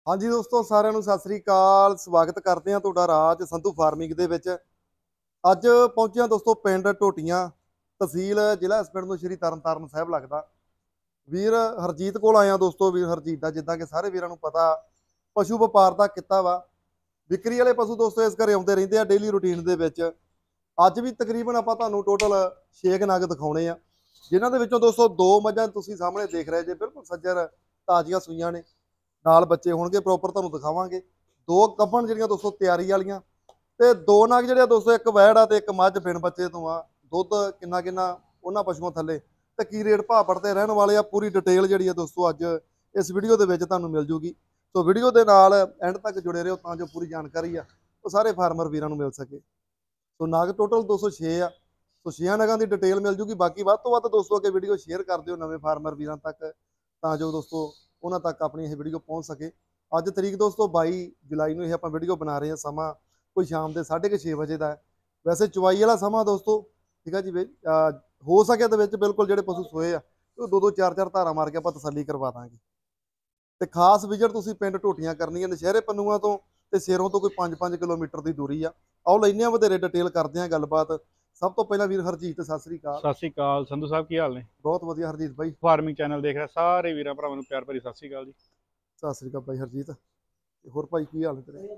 हाँ जी दोस्तों, साਰਿਆਂ ਨੂੰ ਸਤਿ ਸ੍ਰੀ ਅਕਾਲ। ਸਵਾਗਤ ਕਰਦੇ ਹਾਂ ਤੁਹਾਡਾ ਰਾਜ ਸੰਧੂ ਫਾਰਮਿੰਗ ਦੇ ਵਿੱਚ। ਅੱਜ ਪਹੁੰਚੇ ਹਾਂ ਦੋਸਤੋ ਪਿੰਡ ਢੋਟੀਆਂ, ਤਹਿਸੀਲ ਜ਼ਿਲ੍ਹਾ ਇਸ ਪਿੰਡ ਨੂੰ ਸ਼੍ਰੀ ਤਰਨਤਾਰਨ ਸਾਹਿਬ ਲੱਗਦਾ। ਵੀਰ ਹਰਜੀਤ ਕੋਲ ਆਇਆ ਦੋਸਤੋ। ਵੀਰ ਹਰਜੀਤ ਦਾ ਜਿੱਦਾਂ ਕਿ ਸਾਰੇ ਵੀਰਾਂ ਨੂੰ ਪਤਾ ਪਸ਼ੂ ਵਪਾਰ ਦਾ ਕਿੱਤਾ ਵਾ। ਵਿਕਰੀ ਵਾਲੇ ਪਸ਼ੂ ਦੋਸਤੋ ਇਸ ਘਰੇ ਆਉਂਦੇ ਰਹਿੰਦੇ ਆ ਡੇਲੀ ਰੂਟੀਨ ਦੇ ਵਿੱਚ। ਅੱਜ ਵੀ ਤਕਰੀਬਨ ਆਪਾਂ ਤੁਹਾਨੂੰ ਟੋਟਲ 6 ਨਗ ਦਿਖਾਉਣੇ ਆ, ਜਿਨ੍ਹਾਂ ਦੇ ਵਿੱਚੋਂ ਦੋਸਤੋ 2 ਮੱਝਾਂ ਤੁਸੀਂ ਸਾਹਮਣੇ ਦੇਖ ਰਹੇ ਜੇ, ਬਿਲਕੁਲ ਸੱਜਰ ਤਾਜ਼ੀਆਂ ਸੂਈਆਂ ਨੇ, ਨਾਲ ਬੱਚੇ ਹੋਣਗੇ ਪ੍ਰੋਪਰ ਤੁਹਾਨੂੰ ਦਿਖਾਵਾਂਗੇ। 2 ਗੱਭਣ ਜਿਹੜੀਆਂ ਦੋਸਤੋ ਤਿਆਰੀ ਵਾਲੀਆਂ, ਤੇ 2 ਨਗ ਜਿਹੜੇ ਦੋਸਤੋ, ਇੱਕ ਵੈੜ ਆ ਤੇ ਇੱਕ ਮੱਝ ਬਿਨ ਬੱਚੇ ਤੋਂ ਆ। ਦੁੱਧ ਕਿੰਨਾ ਕਿੰਨਾ ਉਹਨਾਂ ਪਸ਼ੂਆਂ ਥੱਲੇ, ਤੇ ਕੀ ਰੇਟ ਭਾਅ ਪੜਤੇ ਰਹਿਣ ਵਾਲੇ ਆ, ਪੂਰੀ ਡਿਟੇਲ ਜਿਹੜੀ ਆ ਦੋਸਤੋ ਅੱਜ ਇਸ ਵੀਡੀਓ ਦੇ ਵਿੱਚ ਤੁਹਾਨੂੰ ਮਿਲ ਜੂਗੀ। ਸੋ ਵੀਡੀਓ ਦੇ ਨਾਲ ਐਂਡ ਤੱਕ ਜੁੜੇ ਰਹੋ ਤਾਂ ਜੋ ਪੂਰੀ ਜਾਣਕਾਰੀ ਆ ਉਹ ਸਾਰੇ ਫਾਰਮਰ ਵੀਰਾਂ ਨੂੰ ਮਿਲ ਸਕੇ। ਸੋ ਨਗ ਟੋਟਲ 206 ਆ। ਸੋ 6 ਨਗਾਂ ਦੀ ਡਿਟੇਲ ਮਿਲ ਜੂਗੀ। ਬਾਕੀ ਵੱਧ ਤੋਂ ਵੱਧ ਦੋਸਤੋ ਅੱਗੇ ਵੀਡੀਓ ਸ਼ੇਅਰ ਕਰ ਦਿਓ ਨਵੇਂ ਫਾਰਮਰ ਵੀਰਾਂ ਤੱਕ, ਤਾਂ ਜੋ ਦੋਸਤੋ ਉਹਨਾਂ ਤੱਕ ਆਪਣੀ ਇਹ ਵੀਡੀਓ ਪਹੁੰਚ ਸਕੇ। ਅੱਜ ਤਰੀਕ ਦੋਸਤੋ 22 ਜੁਲਾਈ ਨੂੰ ਇਹ ਆਪਾਂ ਵੀਡੀਓ ਬਣਾ ਰਹੇ ਹਾਂ। ਸਮਾਂ ਕੋਈ ਸ਼ਾਮ ਦੇ 6:30 ਵਜੇ ਦਾ ਹੈ। ਵੈਸੇ ਚੁਵਾਈ ਵਾਲਾ ਸਮਾਂ ਦੋਸਤੋ, ਠੀਕ ਹੈ ਜੀ। ਹੋ ਸਕਿਆ ਦੇ ਵਿੱਚ ਬਿਲਕੁਲ ਜਿਹੜੇ ਪਸ਼ੂ ਸੋਏ ਆ ਉਹ 2-2 4-4 ਧਾਰਾਂ ਮਾਰ ਕੇ ਆਪਾਂ ਤਸੱਲੀ ਕਰਵਾ ਦਾਂਗੇ। ਤੇ ਖਾਸ ਵਿਜ਼ਿਟ ਤੁਸੀਂ ਪਿੰਡ ਢੋਟੀਆਂ ਕਰਨੀ ਹੈ, ਨਸ਼ਹਿਰੇ ਪੰਨੂਆਂ ਤੋਂ ਤੇ ਸ਼ੇਰੋਂ ਤੋਂ ਕੋਈ 5-5 ਕਿਲੋਮੀਟਰ ਦੀ ਦੂਰੀ ਆ। ਆਓ ਲੈਂਦੇ ਹਾਂ ਵਧੇਰੇ ਡਿਟੇਲ ਕਰਦੇ ਹਾਂ ਗੱਲਬਾਤ। ਸਭ ਤੋਂ ਪਹਿਲਾਂ ਵੀਰ ਹਰਜੀਤ ਸਤਿ ਸ੍ਰੀ ਅਕਾਲ। ਸਤਿ ਸ੍ਰੀ ਅਕਾਲ ਸੰਧੂ ਸਾਹਿਬ, ਕੀ ਹਾਲ ਨੇ? ਬਹੁਤ ਵਧੀਆ ਹਰਜੀਤ ਬਾਈ। ਫਾਰਮਿੰਗ ਚੈਨਲ ਦੇਖ ਰਿਹਾ ਸਾਰੇ ਵੀਰਾਂ ਭਰਾਵਾਂ ਨੂੰ ਪਿਆਰ ਭਰੀ ਸਤਿ ਸ੍ਰੀ ਅਕਾਲ ਜੀ। ਸਤਿ ਸ੍ਰੀ ਅਕਾਲ ਬਾਈ ਹਰਜੀਤ। ਹੋਰ ਭਾਈ ਕੀ ਹਾਲ ਹੈ ਤੇਰੇ?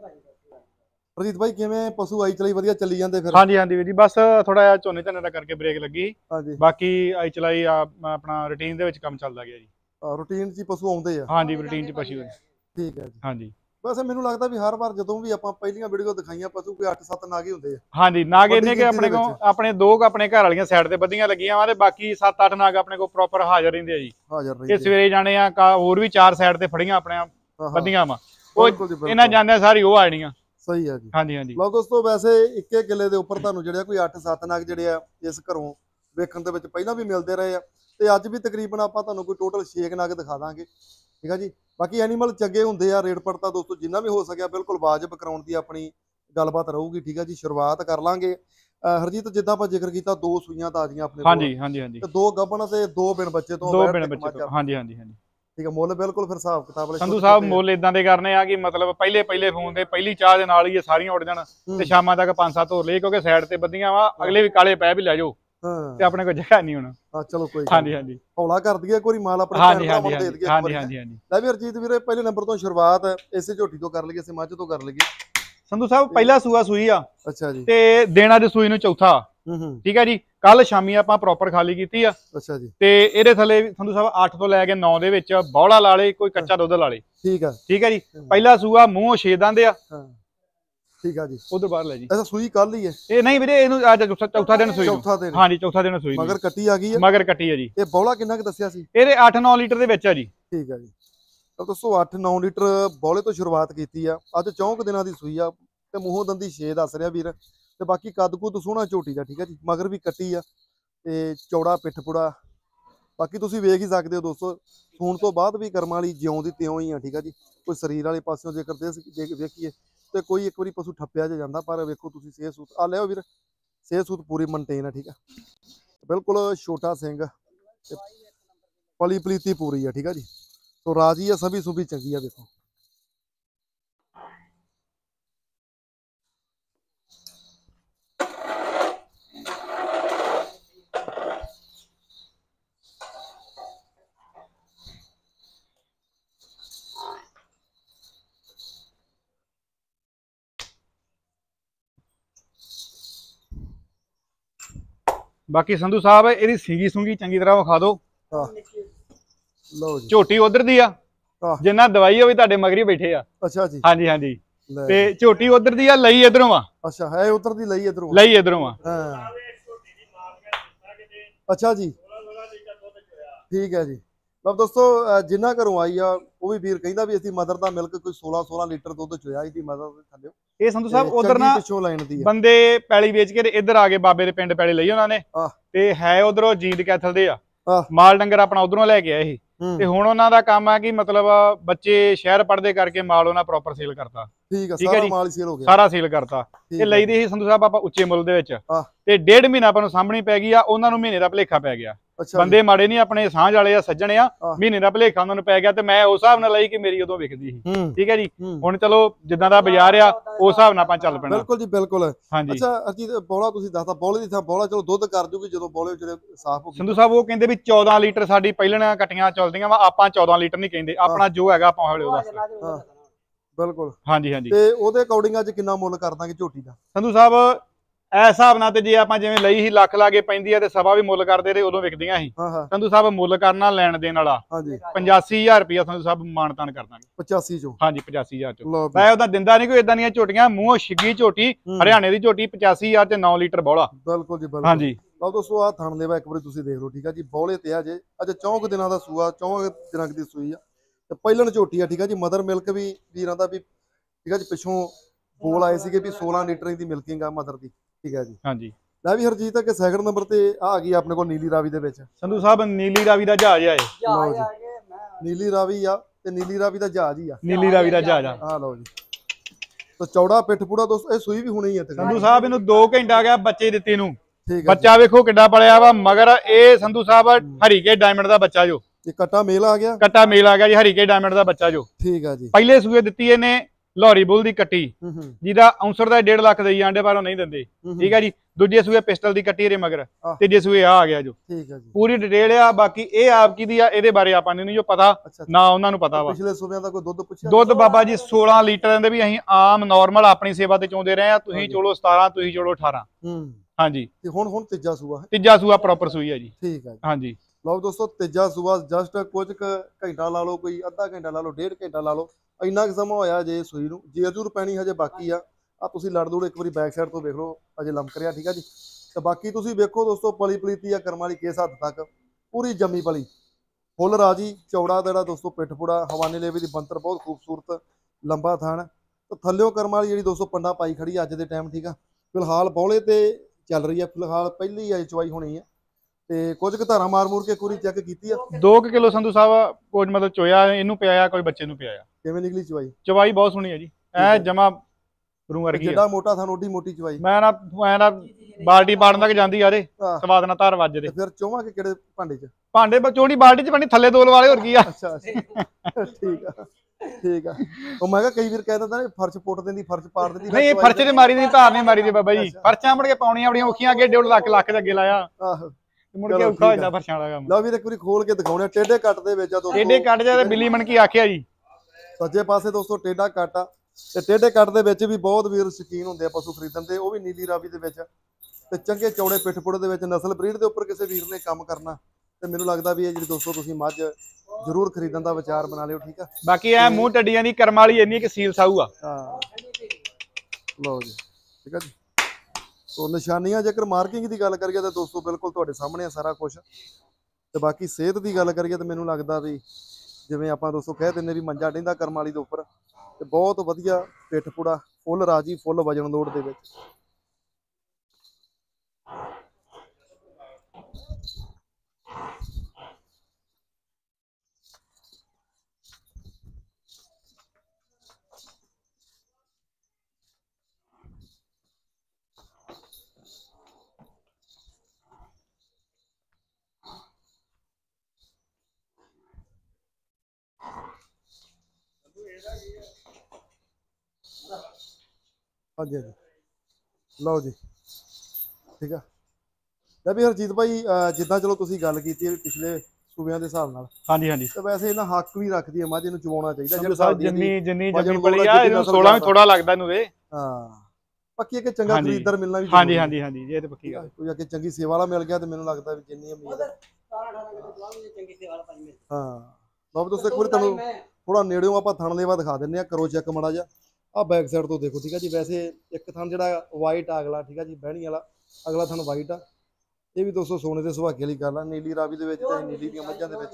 ਹਰਜੀਤ ਬਾਈ ਕਿਵੇਂ ਪਸ਼ੂ ਆਈ ਚਲਾਈ ਵਧੀਆ ਚੱਲੀ ਜਾਂਦੇ ਫਿਰ? ਹਾਂਜੀ ਵੀਰ ਜੀ, ਬਸ ਥੋੜਾ ਜਿਹਾ ਝੋਨੇ ਦਾ ਕਰਕੇ ਬ੍ਰੇਕ ਲੱਗੀ। ਹਾਂਜੀ, ਬਾਕੀ ਆਈ ਚਲਾਈ ਆਪਣਾ ਰੂਟੀਨ ਦੇ ਵਿੱਚ ਕੰਮ ਚੱਲਦਾ ਗਿਆ ਜੀ। ਰੂਟੀਨ 'ਚ ਹੀ ਪਸ਼ੂ ਆਉਂਦੇ ਆ। ਹਾਂਜੀ, ਰੂਟੀਨ 'ਚ ਪਸ਼ੂ। ਠੀਕ ਹੈ ਜੀ। ਹਾਂਜੀ, ਵੈਸੇ ਮੈਨੂੰ ਲੱਗਦਾ ਵੀ ਹਰ ਵਾਰ ਜਦੋਂ ਵੀ ਆਪਾਂ ਪਹਿਲੀਆਂ ਵੀਡੀਓ ਦਿਖਾਈਆਂ ਪਸ਼ੂ ਕੋਈ 8-7 ਨਾਗ ਹੀ ਹੁੰਦੇ ਆ। ਹਾਂਜੀ, ਨਾਗ ਇਹਨੇ ਕਿ ਆਪਣੇ ਕੋਲ ਆਪਣੇ 2 ਆਪਣੇ ਘਰ ਵਾਲੀਆਂ ਸਾਈਡ ਤੇ ਬੱਧੀਆਂ ਲੱਗੀਆਂ ਵਾ, ਤੇ ਬਾਕੀ 7-8 ਨਾਗ ਆਪਣੇ ਕੋਲ ਪ੍ਰੋਪਰ ਹਾਜ਼ਰ ਰਹਿੰਦੇ ਆ ਜੀ। ਹਾਜ਼ਰ ਰਹਿੰਦੇ ਇਹ ਸਵੇਰੇ ਜਾਣੇ ਆ, ਹੋਰ ਵੀ 4 ਸਾਈਡ ਤੇ ਫੜੀਆਂ ਆਪਣੇ ਬੱਧੀਆਂ ਵਾ, ਉਹ ਇਹਨਾਂ ਜਾਂਦੇ ਸਾਰੀ ਉਹ ਆ ਜਾਣੀਆਂ। ਸਹੀ ਆ ਜੀ। ਹਾਂਜੀ। ਲਓ ਦੋਸਤੋ, ਵੈਸੇ ਇੱਕੇ ਕਿੱਲੇ ਦੇ ਉੱਪਰ ਤੁਹਾਨੂੰ ਜਿਹੜੇ ਕੋਈ 8-7 ਨਾਗ ਜਿਹੜੇ ਆ ਇਸ ਘਰੋਂ ਵੇਖਣ ਦੇ ਵਿੱਚ ਪਹਿਲਾਂ ਵੀ ਮਿਲਦੇ ਰਹੇ ਆ, ਤੇ ਅੱਜ ਵੀ ਤਕਰੀਬਨ ਆਪਾਂ ਤੁਹਾਨੂੰ ਕੋਈ ਟੋਟਲ 6 ਨਾਗ ਦਿਖਾ ਦਾਂਗੇ। ਠੀਕ ਆ ਜੀ। ਬਾਕੀ ਐਨੀਮਲ ਚੰਗੇ ਹੁੰਦੇ ਆ, ਰੇਟ ਪੜਤਾ ਦੋਸਤੋ ਜਿੰਨਾ ਵੀ ਹੋ ਸਕਿਆ ਬਿਲਕੁਲ ਵਾਜਬ ਕਰਾਉਣ ਦੀ ਆਪਣੀ ਗੱਲਬਾਤ ਰਹੂਗੀ। ਠੀਕ ਆ ਜੀ, ਸ਼ੁਰੂਆਤ ਕਰ ਲਾਂਗੇ। ਹਰਜੀਤ ਜਿੱਦਾਂ ਆਪਾਂ ਜ਼ਿਕਰ ਕੀਤਾ 2 ਸੂਈਆਂ ਤਾਜ਼ੀਆਂ ਆਪਣੇ ਕੋਲ। ਹਾਂਜੀ। ਤੇ 2 ਗੱਭਣ ਤੇ 2 ਬਿਨ ਬੱਚੇ ਤੋਂ। 2 ਬਿਨ ਬੱਚੇ ਤੋਂ। ਹਾਂਜੀ। ਠੀਕ ਆ, ਮੁੱਲ ਬਿਲਕੁਲ ਫਿਰ ਹਿਸਾਬ ਕਿਤਾਬ ਵਾਲੇ ਸੰਧੂ ਸਾਹਿਬ ਮੁੱਲ ਇਦਾਂ ਦੇ ਕਰਨੇ ਆ ਕਿ ਮਤਲਬ ਪਹਿਲੇ ਫੋਨ ਤੇ ਪਹਿਲੀ ਚਾਹ ਦੇ ਨਾਲ ਹੀ ਇਹ ਸਾਰੀਆਂ ਉੱਡ ਜਾਣ, ਤੇ ਸ਼ਾਮਾਂ ਤੱਕ 5-7 ਹੋਰ ਲਈ, ਕਿਉਂਕਿ ਸਾਈਡ ਤੇ ਬੱਧੀਆਂ ਵਾ, ਅਗਲੇ ਵੀ ਕਾਲੇ ਪੈ ਵੀ ਲੈ ਜਾਓ, ਤੇ ਆਪਣੇ ਕੋਲ ਜਗ੍ਹਾ ਨਹੀਂ ਹੁਣ। ਚਲੋ ਕੋਈ ਹਾਂਜੀ ਹੌਲਾ ਕਰ ਦਈਏ, ਕੋਈ ਮਾਲ ਆਪਣੇ ਹਾਂਜੀ ਲੈ ਵੀ ਹਰਜੀਤ ਵੀਰੇ ਪਹਿਲੇ ਨੰਬਰ ਤੋਂ ਸ਼ੁਰੂਆਤ ਇਸੇ ਝੋਟੀ ਤੋਂ ਕਰ ਲਈਏ, ਇਸੇ ਮੱਝ ਤੋਂ ਕਰ ਲਈਏ। ਸੰਧੂ ਸਾਹਿਬ ਪਹਿਲਾ ਸੂਆ ਸੂਈ ਆ। ਅੱਛਾ ਜੀ। ਤੇ ਦਿਨ ਅੱਜ ਸੂਈ ਨੂੰ ਚੌਥਾ। ਠੀਕ ਹੈ ਜੀ। ਕੱਲ ਸ਼ਾਮੀ ਆਪਾਂ ਪ੍ਰੋਪਰ ਖਾਲੀ ਕੀਤੀ ਆ। ਅੱਛਾ ਜੀ। ਤੇ ਇਹਦੇ ਥੱਲੇ ਸੰਧੂ ਸਾਹਿਬ 8 ਤੋਂ ਲੈ ਕੇ 9 ਦੇ ਵਿੱਚ ਬੌਲਾ ਲਾ ਲੇ, ਕੋਈ ਕੱਚਾ ਦੁੱਧ ਲਾ ਲੇ। ਠੀਕ ਹੈ ਜੀ। ਪਹਿਲਾ ਸੂਆ ਮੂੰਹ 6 ਦੰਦ ਆ। ਠੀਕ ਆ ਜੀ। ਉਧਰ ਬਾਹਰ ਲੈ ਜੀ। ਅੱਛਾ, ਸੂਈ ਕੱਲ ਹੀ ਹੈ ਇਹ? ਨਹੀਂ ਵੀਰੇ, ਇਹਨੂੰ ਅੱਜ ਚੌਥਾ ਦਿਨ ਸੂਈ। ਹਾਂਜੀ, ਚੌਥਾ ਦਿਨ ਸੂਈ। ਮਗਰ ਕੱਟੀ ਆ ਗਈ ਹੈ। ਮਗਰ ਕੱਟੀ ਆ ਜੀ। ਇਹ ਬੌਲਾ ਕਿੰਨਾ ਕੁ ਦੱਸਿਆ ਸੀ? ਇਹਦੇ 8-9 ਲੀਟਰ ਦੇ ਵਿੱਚ ਆ ਜੀ। ਠੀਕ ਆ ਜੀ। ਤਾਂ ਦੋਸਤੋ 8-9 ਲੀਟਰ ਬੌਲੇ ਤੋਂ ਸ਼ੁਰੂਆਤ ਕੀਤੀ ਆ। ਅੱਜ 64 ਦਿਨਾਂ ਦੀ ਸੂਈ ਆ, ਤੇ ਮੂੰਹੋਂ ਦੰਦੀ 6 ਦੱਸ ਰਿਹਾ ਵੀਰ। ਤੇ ਬਾਕੀ ਕੱਦ ਕੁੱਦ ਸੋਹਣਾ ਝੋਟੀ ਦਾ। ਠੀਕ ਆ ਜੀ। ਮਗਰ ਵੀ ਕੱਟੀ ਆ, ਤੇ ਚੌੜਾ ਪਿੱਠ ਪੁੜਾ ਬਾਕੀ ਤੁਸੀਂ ਵੇਖ ਹੀ ਸਕਦੇ ਹੋ ਦੋਸਤੋ। ਸੂਣ ਤੋਂ ਬਾਅਦ ਵੀ ਕਰਮਾਂ ਵਾਲੀ ਜਿਉਂ ਦੀ ਤਿਉਂ ਹੀ ਆ। ਠੀਕ ਆ ਜੀ। ਕੋਈ ਸਰੀਰ ਵਾਲੇ ਪਾਸਿਓਂ ਜੇਕਰ ਵੇਖੀਏ ਤੇ ਕੋਈ ਇੱਕ ਵਾਰੀ ਪਸ਼ੂ ਠੱਪਿਆ ਜਾ ਜਾਂਦਾ, ਪਰ ਵੇਖੋ ਤੁਸੀਂ ਸਿਹਤ ਸੂਤ ਆ ਲਿਓ ਵੀਰ, ਸਿਹਤ ਸੂਤ ਪੂਰੀ ਮੇਨਟੇਨ ਆ। ਠੀਕ ਆ, ਬਿਲਕੁਲ ਛੋਟਾ ਸਿੰਘ, ਪਲੀ ਪਲੀਤੀ ਪੂਰੀ ਆ। ਠੀਕ ਆ ਜੀ। ਸੋ ਰਾਜੀ ਆ, ਸਭੀ ਸੁਭੀ ਚੰਗੀ ਆ। ਵੇਖੋ ਬਾਕੀ ਸੰਧੂ ਸਾਹਿਬ ਇਹਦੀ ਸਿੰਗੀ ਸੁੰਗੀ ਚੰਗੀ ਤਰ੍ਹਾਂ ਵਿਖਾ ਦਿਓ। ਲਓ ਜੀ। ਝੋਟੀ ਉਧਰ ਦੀ ਆ, ਜਿੰਨਾ ਦਵਾਈ ਹੋਵੇ ਤੁਹਾਡੇ ਮਗਰੀ ਬੈਠੇ ਆ। ਅੱਛਾ ਜੀ। ਹਾਂਜੀ। ਤੇ ਝੋਟੀ ਉਧਰ ਦੀ ਆ, ਲਈ ਇਧਰੋਂ ਆ। ਅੱਛਾ, ਹੈ ਉਧਰ ਦੀ, ਲਈ ਇਧਰੋਂ ਆ। ਅੱਛਾ ਜੀ। ਠੀਕ ਹੈ ਜੀ। ਲਓ ਦੋਸਤੋ, ਜਿੰਨਾ ਘਰੋਂ ਆਈ ਆ ਉਹ ਵੀ ਵੀਰ ਕਹਿੰਦਾ ਵੀ ਅਸੀਂ ਮਦਰ ਦਾ ਮਿਲਕ ਕੋਈ 16 ਲੀਟਰ ਦੁੱਧ ਚੋਇਆ ਇਹਦੀ ਮਦਰ ਦੇ ਥੱਲੇ। ਇਹ ਸੰਧੂ ਸਾਹਿਬ ਉਧਰ ਨਾ ਪਿੱਛੋਂ ਲਾਈਨ ਦੀ ਬੰਦੇ ਪੈਲੀ ਵੇਚ ਕੇ ਇੱਧਰ ਆ ਗਏ, ਬਾਬੇ ਦੇ ਪਿੰਡ ਪੈਲੀ ਲਈ ਉਹਨਾਂ ਨੇ, ਤੇ ਹੈ ਉਧਰੋਂ ਜੀਂਦ ਕੈਥਲ ਦੇ ਆ। ਮਾਲ ਡੰਗਰ ਆਪਣਾ ਉਧਰੋਂ ਲੈ ਕੇ ਆਏ ਸੀ, ਤੇ ਹੁਣ ਉਹਨਾਂ ਦਾ ਕੰਮ ਆ ਕਿ ਮਤਲਬ ਬੱਚੇ ਸ਼ਹਿਰ ਪੜਦੇ ਕਰਕੇ ਮਾਲ ਉਹਨਾਂ ਪ੍ਰੋਪਰ ਸੇਲ ਕਰਤਾ। ਠੀਕ ਹੈ ਜੀ। ਮਾਲ ਹੀ ਸੇਲ ਹੋ ਗਿਆ, ਸਾਰਾ ਸੇਲ ਕਰਤਾ। ਇਹ ਲਈ ਦੀ ਸੀ ਸੰਧੂ ਸਾਹਿਬ ਆਪਾਂ ਉੱਚੇ ਮੁੱਲ ਦੇ ਵਿੱਚ, ਤੇ 1.5 ਮਹੀਨਾ ਆਪਾਂ ਨੂੰ ਸਾਹਮਣੀ ਪੈ ਗਈ ਆ, ਉਹਨਾਂ ਨੂੰ ਮਹੀਨੇ ਦਾ ਭਲੇਖਾ ਪੈ ਗਿਆ। ਬੰਦੇ ਮਾੜੇ ਨਹੀਂ, ਆਪਣੇ ਸਾਂਝ ਵਾਲੇ ਆ, ਸੱਜਣੇ ਆ। ਮਹੀਨੇ ਦਾ ਭਲੇਖਾ ਉਹਨਾਂ ਨੂੰ ਪੈ ਗਿਆ ਤੇ ਮੈਂ ਉਸ ਹਿਸਾਬ ਨਾਲ ਲਈ ਕਿ ਮੇਰੀ ਉਦੋਂ ਵਿਕਦੀ ਸੀ। ਠੀਕ ਹੈ ਜੀ। ਹੁਣ ਚਲੋ ਜਿੱਦਾਂ ਦਾ ਬਾਜ਼ਾਰ ਆ ਉਸ ਹਿਸਾਬ ਨਾਲ ਆਪਾਂ ਚੱਲ ਪੈਣਾ। ਬਿਲਕੁਲ ਜੀ ਬਿਲਕੁਲ। ਹਾਂਜੀ। ਅੱਛਾ ਅਰਜੀਤ, ਬੋਲਾ ਤੁਸੀਂ ਦੱਸਦਾ ਬੋਲੇ ਦੀ ਥਾਂ ਬੋਲਾ ਚਲੋ ਦੁੱਧ ਕਰ ਜੂਗੀ ਜਦੋਂ ਬੋਲੇ ਜਿਹੜੇ ਸਾਫ਼ ਹੋ ਗਏ। ਸੰਧੂ ਸਾਹਿਬ ਉਹ ਕਹਿੰਦੇ ਵੀ 14 ਲੀਟਰ ਸਾਡੀ ਪਹਿਲਾਂ ਕੱਟੀਆਂ ਚੱਲਦੀਆਂ ਵਾ, ਆਪਾਂ 14 ਲੀਟਰ ਨਹੀਂ ਕਹਿੰਦੇ, ਆਪਣਾ ਜੋ ਹੈਗਾ ਆਪਾਂ ਹੌਲੇ ਉਹਦਾ। ਬਿਲਕੁਲ। ਹਾਂਜੀ ਹਾਂਜੀ। ਤੇ ਉਹਦੇ ਅਕੋਰਡਿੰਗ ਅੱਜ ਕਿੰਨਾ ਮੁੱਲ ਕਰ ਦਾਂਗੇ ਝੋਟੀ ਦਾ ਸੰਧੂ ਸਾਹਿਬ? ਇਸ ਹਿਸਾਬ ਨਾਲ ਤੇ ਜੇ ਆਪਾਂ ਜਿਵੇਂ ਲਈ ਸੀ ਲੱਖ ਲਾਗੇ ਪੈਂਦੀ ਆ ਤੇ ਸਵਾ ਵੀ ਮੁੱਲ ਕਰਦੇ ਤੇ ਉਦੋਂ ਵਿਕਦੀਆਂ ਸੀ। ਸੰਧੂ ਸਾਹਿਬ ਮੁੱਲ ਕਰਨਾ ਲੈਣ ਦੇਣ ਵਾਲਾ 85,000 ਰੁਪਇਆ ਸੰਧੂ ਸਾਹਿਬ ਮਾਨਤਾਨ ਕਰ ਦਾਂਗੇ। 85 ਚੋਂ? ਹਾਂਜੀ 85,000 ਚੋਂ। ਮੈਂ ਉਹਦਾ ਦਿੰਦਾ ਨਹੀਂ ਕੋਈ, ਇਦਾਂ ਦੀਆਂ ਝੋਟੀਆਂ ਮੂੰਹੋਂ ਛਿੱਗੀ ਝੋਟੀ ਹਰਿਆਣੇ ਦੀ ਝੋਟੀ 85,000 ਤੇ 9 ਲੀਟਰ ਬੋਲਾ। ਬਿਲਕੁਲ ਜੀ ਬਿਲਕੁਲ। ਹਾਂਜੀ ਲਓ ਦੋਸਤੋ ਆ ਥਣ ਦੇਵਾ ਇੱਕ ਵਾਰੀ ਤੁਸੀਂ ਦੇਖ ਲਓ। ਠੀਕ ਆ ਜੀ, ਬੋਲੇ ਤੇ ਆ ਜੇ ਅੱਜ 4 ਦਿਨਾਂ ਦਾ ਸੂਆ, 4 ਦਿਨਾਂ ਦੀ ਸੂਈ ਆ ਤੇ ਪਹਿਲਣ ਝੋਟੀ ਆ। ਠੀਕ ਆ ਜੀ, ਮਦਰ ਮਿਲਕ ਵੀ ਵੀਰਾਂ ਦਾ ਵੀ ਠੀਕ ਆ ਜੀ, ਪਿੱਛੋਂ ਬੋਲ ਆਏ ਸੀਗੇ ਵੀ 16 ਲੀਟਰ ਦੀ ਮਿਲਕਿੰਗ ਆ ਮਦਰ ਦੀ। ਠੀਕ ਹੈ ਜੀ। ਹਾਂਜੀ। ਲੈ ਵੀ ਹਰਜੀਤ ਕਿ ਸੈਕਿੰਡ ਨੰਬਰ ਤੇ ਆ ਗਈ ਆਪਣੇ ਕੋਲ ਨੀਲੀ ਰਾਵੀ ਦੇ ਵਿੱਚ। ਸੰਧੂ ਸਾਹਿਬ ਨੀਲੀ ਰਾਵੀ ਦਾ ਜਹਾਜ਼ ਆ ਇਹ। ਲਓ ਜੀ, ਨੀਲੀ ਰਾਵੀ ਆ ਤੇ ਨੀਲੀ ਰਾਵੀ ਦਾ ਜਹਾਜ਼ ਹੀ ਆ। ਨੀਲੀ ਰਾਵੀ ਦਾ ਜਹਾਜ਼ ਆ। ਲਓ ਜੀ, ਤੇ ਚੌੜਾ ਪਿੱਠ ਪੂੜਾ ਦੋਸਤੋ, ਇਹ ਸੂਈ ਵੀ ਹੋਣੀ ਆ। ਸੰਧੂ ਸਾਹਿਬ ਇਹਨੂੰ 2 ਘੰਟਾ ਗਿਆ ਬੱਚੇ ਦਿੱਤੇ ਨੂੰ। ਠੀਕ ਹੈ। ਬੱਚਾ ਵੇਖੋ ਕਿੱਡਾ ਪਲਿਆ ਵਾ, ਮਗਰ ਇਹ ਸੰਧੂ ਸਾਹਿਬ ਹਰੀਕੇ ਡਾਇਮੰਡ ਦਾ ਬੱਚਾ ਜੋ। ਇਹ ਕੱਟਾ ਮੇਲ ਆ ਗਿਆ? ਕੱਟਾ ਮੇਲ ਆ ਗਿਆ ਜੀ, ਹਰੀਕੇ ਡਾਇਮੰਡ ਦਾ ਬੱਚਾ ਜੋ। ਠੀਕ ਆ ਜੀ। ਪਹਿਲੇ ਸੂਏ ਦਿੱਤੀ ਇਹਨੇ ਲਾਹੌਰੀ ਬੁੱਲ ਦੀ ਕੱਟੀ, ਜਿਹਦਾ ਔਂਸਰ ਦਾ 1.5 ਲੱਖ ਦੇਈ ਜਾਂਦੇ ਪਰ ਉਹ ਨਹੀਂ ਦਿੰਦੇ। ਠੀਕ ਹੈ ਜੀ। ਦੂਜੇ ਸੂਏ ਪਿਸਟਲ ਦੀ ਕੱਟੀ ਇਹਦੇ ਮਗਰ, ਤੀਜੇ ਸੂਏ ਆ ਗਿਆ ਜੋ। ਠੀਕ ਹੈ ਜੀ। ਪੂਰੀ ਡਿਟੇਲ ਆ। ਬਾਕੀ ਇਹ ਆਪ ਕੀ ਦੀ ਆ ਇਹਦੇ ਬਾਰੇ ਆਪਾਂ ਨੂੰ ਨਹੀਂ ਜੋ ਪਤਾ, ਨਾ ਉਹਨਾਂ ਨੂੰ ਪਤਾ ਵਾ। ਪਿਛਲੇ ਸੂਬਿਆਂ ਦਾ ਕੋਈ ਦੁੱਧ ਪੁੱਛਿਆ? ਦੁੱਧ ਬਾਬਾ ਜੀ 16 ਲੀਟਰ ਦੇ ਵੀ ਅਸੀਂ ਆਮ ਨਾਰਮਲ ਆਪਣੀ ਸੇਵਾ ਤੇ ਚੋਂਦੇ ਰਹੇ ਆ। ਤੁਸੀਂ ਚੋਲੋ 17, ਤੁਸੀਂ ਚੋਲੋ 18। ਹਾਂਜੀ। ਤੇ ਹੁਣ ਤੀਜਾ ਸੂਆ? ਤੀਜਾ ਸੂਆ ਪ੍ਰੋਪਰ ਸੂਈ ਹੈ ਜੀ। ਠੀਕ ਹੈ ਜੀ। ਹਾਂਜੀ। ਲਓ ਦੋਸਤੋ, ਤੀਜਾ ਸੂਆ ਜਸਟ ਕੁਝ ਘੰਟਾ ਲਾ ਲਓ, ਕੋਈ ਅੱਧਾ ਘੰਟਾ ਲਾ ਲਓ, 1.5 ਘੰਟਾ ਲਾ ਲਓ, ਇੰਨਾ ਕੁ ਸਮਾਂ ਹੋਇਆ ਜੇ ਸੂਈ ਨੂੰ। ਜੇਰ ਪੈਣੀ ਹਜੇ ਬਾਕੀ ਆ। ਤੁਸੀਂ ਲੜ ਦੂੜ ਇੱਕ ਵਾਰੀ ਬੈਕ ਸਾਈਡ ਤੋਂ ਵੇਖ ਲਓ, ਅਜੇ ਲੰਮਕ ਰਿਹਾ। ਠੀਕ ਆ ਜੀ। ਤੇ ਬਾਕੀ ਤੁਸੀਂ ਵੇਖੋ ਦੋਸਤੋ, ਪਲੀ ਪਲੀਤੀ ਆ ਕਰਮ ਵਾਲੀ ਕਿਸ ਹੱਦ ਤੱਕ, ਪੂਰੀ ਜੰਮੀ ਪਲੀ, ਫੁੱਲ ਰਾਜੀ, ਚੌੜਾ ਜਿਹੜਾ ਦੋਸਤੋ ਪਿੱਠ ਪੂੜਾ, ਹਵਾਨੇ ਲੇਵੇ ਦੀ ਬੰਤਰ ਬਹੁਤ ਖੂਬਸੂਰਤ, ਲੰਬਾ ਥਣ ਤੇ ਥੱਲਿਓ ਕਰਮ ਵਾਲੀ ਜਿਹੜੀ ਦੋਸਤੋ ਪੰਡਾ ਪਾਈ ਖੜੀ ਅੱਜ ਦੇ ਟਾਈਮ। ਠੀਕ ਆ। ਫਿਲਹਾਲ ਬੌਲੇ ਤੇ ਚੱਲ ਰਹੀ ਆ, ਫਿਲਹਾਲ ਪਹਿਲੀ ਆ ਚਵਾਈ ਹੋਣੀ ਆ ਤੇ ਕੁਝ ਕੁ ਧਾਰਾਂ ਮਾਰ ਮੂਰ ਕੇ ਇੱਕ ਵਾਰੀ ਚੈੱਕ ਕੀਤੀ ਆ। 2 ਕਿਲੋ ਸੰਧੂ ਸਾਹਿਬ ਕੁਝ ਮਤਲਬ ਚੋਇਆ, ਇਹਨੂੰ ਪਿਆਇਆ ਕੋਈ ਬੱਚੇ ਨੂੰ ਪਿਆਇਆ। ਕਿਵੇਂ ਨਿਕਲੀ ਚਵਾਈ? ਚਵਾਈ ਬਹੁਤ ਸੋਹਣੀ ਹੈ ਜੀ, ਐ ਜਮਾ ਰੂ ਵਰਗੀ ਆ। ਜਿੱਡਾ ਮੋਟਾ ਥਣ ਓਡੀ ਮੋਟੀ ਚਵਾਈ। ਮੈਂ ਨਾ ਬਾਲਟੀ ਪਾੜਨ ਤੱਕ ਜਾਂਦੀ ਯਾਰੇ, ਸਵਾਦ ਨਾਲ ਧਾਰ ਵੱਜਦੇ। ਫਿਰ ਚੋਵਾਂਗੇ ਕਿਹੜੇ ਭਾਂਡੇ 'ਚ? ਭਾਂਡੇ ਚੋੜੀ ਬਾਲਟੀ 'ਚ ਪਾਣੀ ਥੱਲੇ ਦੋਲ ਵਾਲੇ, ਹੋਰ ਕੀ ਆ। ਅੱਛਾ ਠੀਕ ਆ ਠੀਕ ਆ। ਉਹ ਮੈਂ ਕਿਹਾ ਕਈ ਵਾਰ ਕਹਿ ਦਿੰਦਾ ਫਰਸ਼ ਪੁੱਟ ਦਿੰਦੀ, ਫਰਸ਼ ਪਾੜ ਦਿੰਦੀ। ਨਹੀਂ, ਫਰਸ਼ ਤੇ ਮਾਰੀ ਦੀ, ਧਾਰ ਨਹੀਂ ਮਾਰੀ ਦੀ ਬਾਬਾ ਜੀ। ਫਰਸ਼ਾਂ ਮੁੜ ਕੇ ਪਾਉਣੀਆਂ ਬੜੀਆਂ ਔਖੀਆਂ, ਅੱਗੇ 1.5 ਲੱਖ ਦੇ ਅੱਗੇ ਲਾਇਆ। ਆਹੋ, ਮੁੜ ਕੇ ਔਖਾ ਹੋ ਜਾਂਦਾ ਫਰਸ਼ਾਂ ਵਾਲਾ ਕੰਮ। ਲਓ ਵੀਰ ਇੱਕ ਵਾਰੀ ਖੋਲ ਕੇ ਦਿਖਾਉਣੇ ਟੇਢੇ ਕੱਟ ਦੇ ਵਿੱਚ ਆ ਦੋਸਤੋ। ਟੇਢੇ ਕੱਟ ਜਾ ਤੇ ਬਿੱਲੀ ਮਣਕੀ ਆਖਿਆ ਜੀ। ਸੱਜੇ ਪਾਸੇ ਦੋਸਤੋ ਟੇਢਾ ਕੱਟ ਆ ਤੇ ਟੇਢੇ ਕੱਟ ਦੇ ਵਿੱਚ ਵੀ ਬਹੁਤ ਵੀਰ ਸ਼ੌਕੀਨ ਹੁੰਦੇ ਆ ਪਸ਼ੂ ਖਰੀਦਣ ਦੇ, ਉਹ ਵੀ ਨੀਲੀ ਰਾਵੀ ਦੇ ਵਿੱਚ ਤੇ ਚੰਗੇ ਚੌੜੇ ਪਿੱਠ ਪੁੜੇ ਦੇ ਵਿੱਚ ਨਸਲ ਬਰੀਡ ਦੇ ਉੱਪਰ ਕਿਸੇ ਵੀਰ ਨੇ ਕੰਮ ਕਰਨਾ ਤੇ ਮੈਨੂੰ ਲੱਗਦਾ ਵੀ ਇਹ ਜਿਹੜੀ ਦੋਸਤੋ ਤੁਸੀਂ ਮੱਝ ਜ਼ਰੂਰ ਖਰੀਦਣ ਦਾ ਵਿਚਾਰ ਬਣਾ ਲਿਓ। ਠੀਕ ਆ। ਬਾਕੀ ਇਹ ਮੂੰਹ ਟੱਡੀਆਂ ਦੀ ਕਰਮ ਵਾਲੀ ਇੰਨੀ ਕਿ ਸੀਲ ਸਾਊ ਆ। ਹਾਂ ਲਓ ਜੀ, ਠੀਕ ਆ ਜੀ। ਸੋ ਨਿਸ਼ਾਨੀਆਂ ਜੇਕਰ ਮਾਰਕਿੰਗ ਦੀ ਗੱਲ ਕਰੀਏ ਤਾਂ ਦੋਸਤੋ ਬਿਲਕੁਲ ਤੁਹਾਡੇ ਸਾਹਮਣੇ ਆ ਸਾਰਾ ਕੁਝ। ਤੇ ਬਾਕੀ ਸਿਹਤ ਦੀ ਗੱਲ ਕਰੀਏ ਤਾਂ ਮੈਨੂੰ ਲੱਗਦਾ ਵੀ ਜਿਵੇਂ ਆਪਾਂ ਦੋਸਤੋ ਕਹਿ ਦਿੰਦੇ ਵੀ ਮੰਜਾ ਡਿੰਦਾ ਕਰਮ ਵਾਲੀ ਦੇ ਉੱਪਰ ਤੇ ਬਹੁਤ ਵਧੀਆ ਪਿੱਠ ਪੂੜਾ, ਫੁੱਲ ਰਾਜੀ, ਫੁੱਲ ਵਜਨ ਲੋੜ ਦੇ ਵਿੱਚ। ਹਾਂਜੀ ਹਾਂਜੀ, ਲਓ ਜੀ, ਠੀਕ ਆ। ਲੈ ਵੀ ਹਰਜੀਤ ਭਾਈ, ਜਿੱਦਾਂ ਚਲੋ ਤੁਸੀਂ ਗੱਲ ਕੀਤੀ ਹੈ ਵੀ ਪਿਛਲੇ ਸੂਬਿਆਂ ਦੇ ਹਿਸਾਬ ਨਾਲ, ਹਾਂਜੀ ਹਾਂਜੀ, ਤੇ ਵੈਸੇ ਇਹਨਾਂ ਹੱਕ ਵੀ ਰੱਖਦੀ ਹੈ ਮੱਝ ਨੂੰ ਚਵਾਉਣਾ ਚਾਹੀਦਾ। ਜਿੰਨੀ ਜੰਮੀ ਬੜੀ ਆ, ਇਹਨੂੰ 16 ਵੀ ਥੋੜਾ ਲੱਗਦਾ ਇਹਨੂੰ ਵੇ। ਹਾਂ, ਪੱਕੀ ਕਿ ਚੰਗਾ ਖਰੀਦਦਾਰ ਮਿਲਣਾ ਵੀ ਹਾਂਜੀ ਹਾਂਜੀ ਹਾਂਜੀ, ਇਹ ਤੇ ਪੱਕੀ ਗੱਲ। ਕੋਈ ਅੱਗੇ ਚੰਗੀ ਸੇਵਾ ਵਾਲਾ ਮਿਲ ਗਿਆ ਤੇ ਮੈਨੂੰ ਲੱਗਦਾ ਵੀ ਜਿੰਨੀ ਉਮੀਦ ਹੈ। ਹਾਂ ਬਾਬੂ ਦੋਸਤੋ, ਇੱਕ ਵਾਰੀ ਤੁਹਾਨੂੰ ਥੋੜਾ ਨੇੜਿਓਂ ਆਪਾਂ ਥਣ ਲੇਵਾ ਦਿਖਾ ਦਿੰਦੇ ਆ, ਕਰੋ ਚੈੱਕ ਮਾੜਾ ਜਿਹਾ। ਆ ਬੈਕ ਸਾਈਡ ਤੋਂ ਦੇਖੋ। ਠੀਕ ਆ ਜੀ। ਵੈਸੇ ਇੱਕ ਥਣ ਜਿਹੜਾ ਵਾਈਟ ਆ ਅਗਲਾ, ਠੀਕ ਆ ਜੀ, ਬਹਿਣੀ ਵਾਲਾ ਅਗਲਾ ਥਣ ਵਾਈਟ ਆ। ਇਹ ਵੀ ਦੋਸਤੋ ਸੋਨੇ ਦੇ ਸੁਹਾਗੇ ਵਾਲੀ ਗੱਲ ਆ, ਨੀਲੀ ਰਾਵੀ ਦੇ ਵਿੱਚ ਤੇ ਨੀਲੀ ਦੀਆਂ ਮੱਝਾਂ ਦੇ ਵਿੱਚ।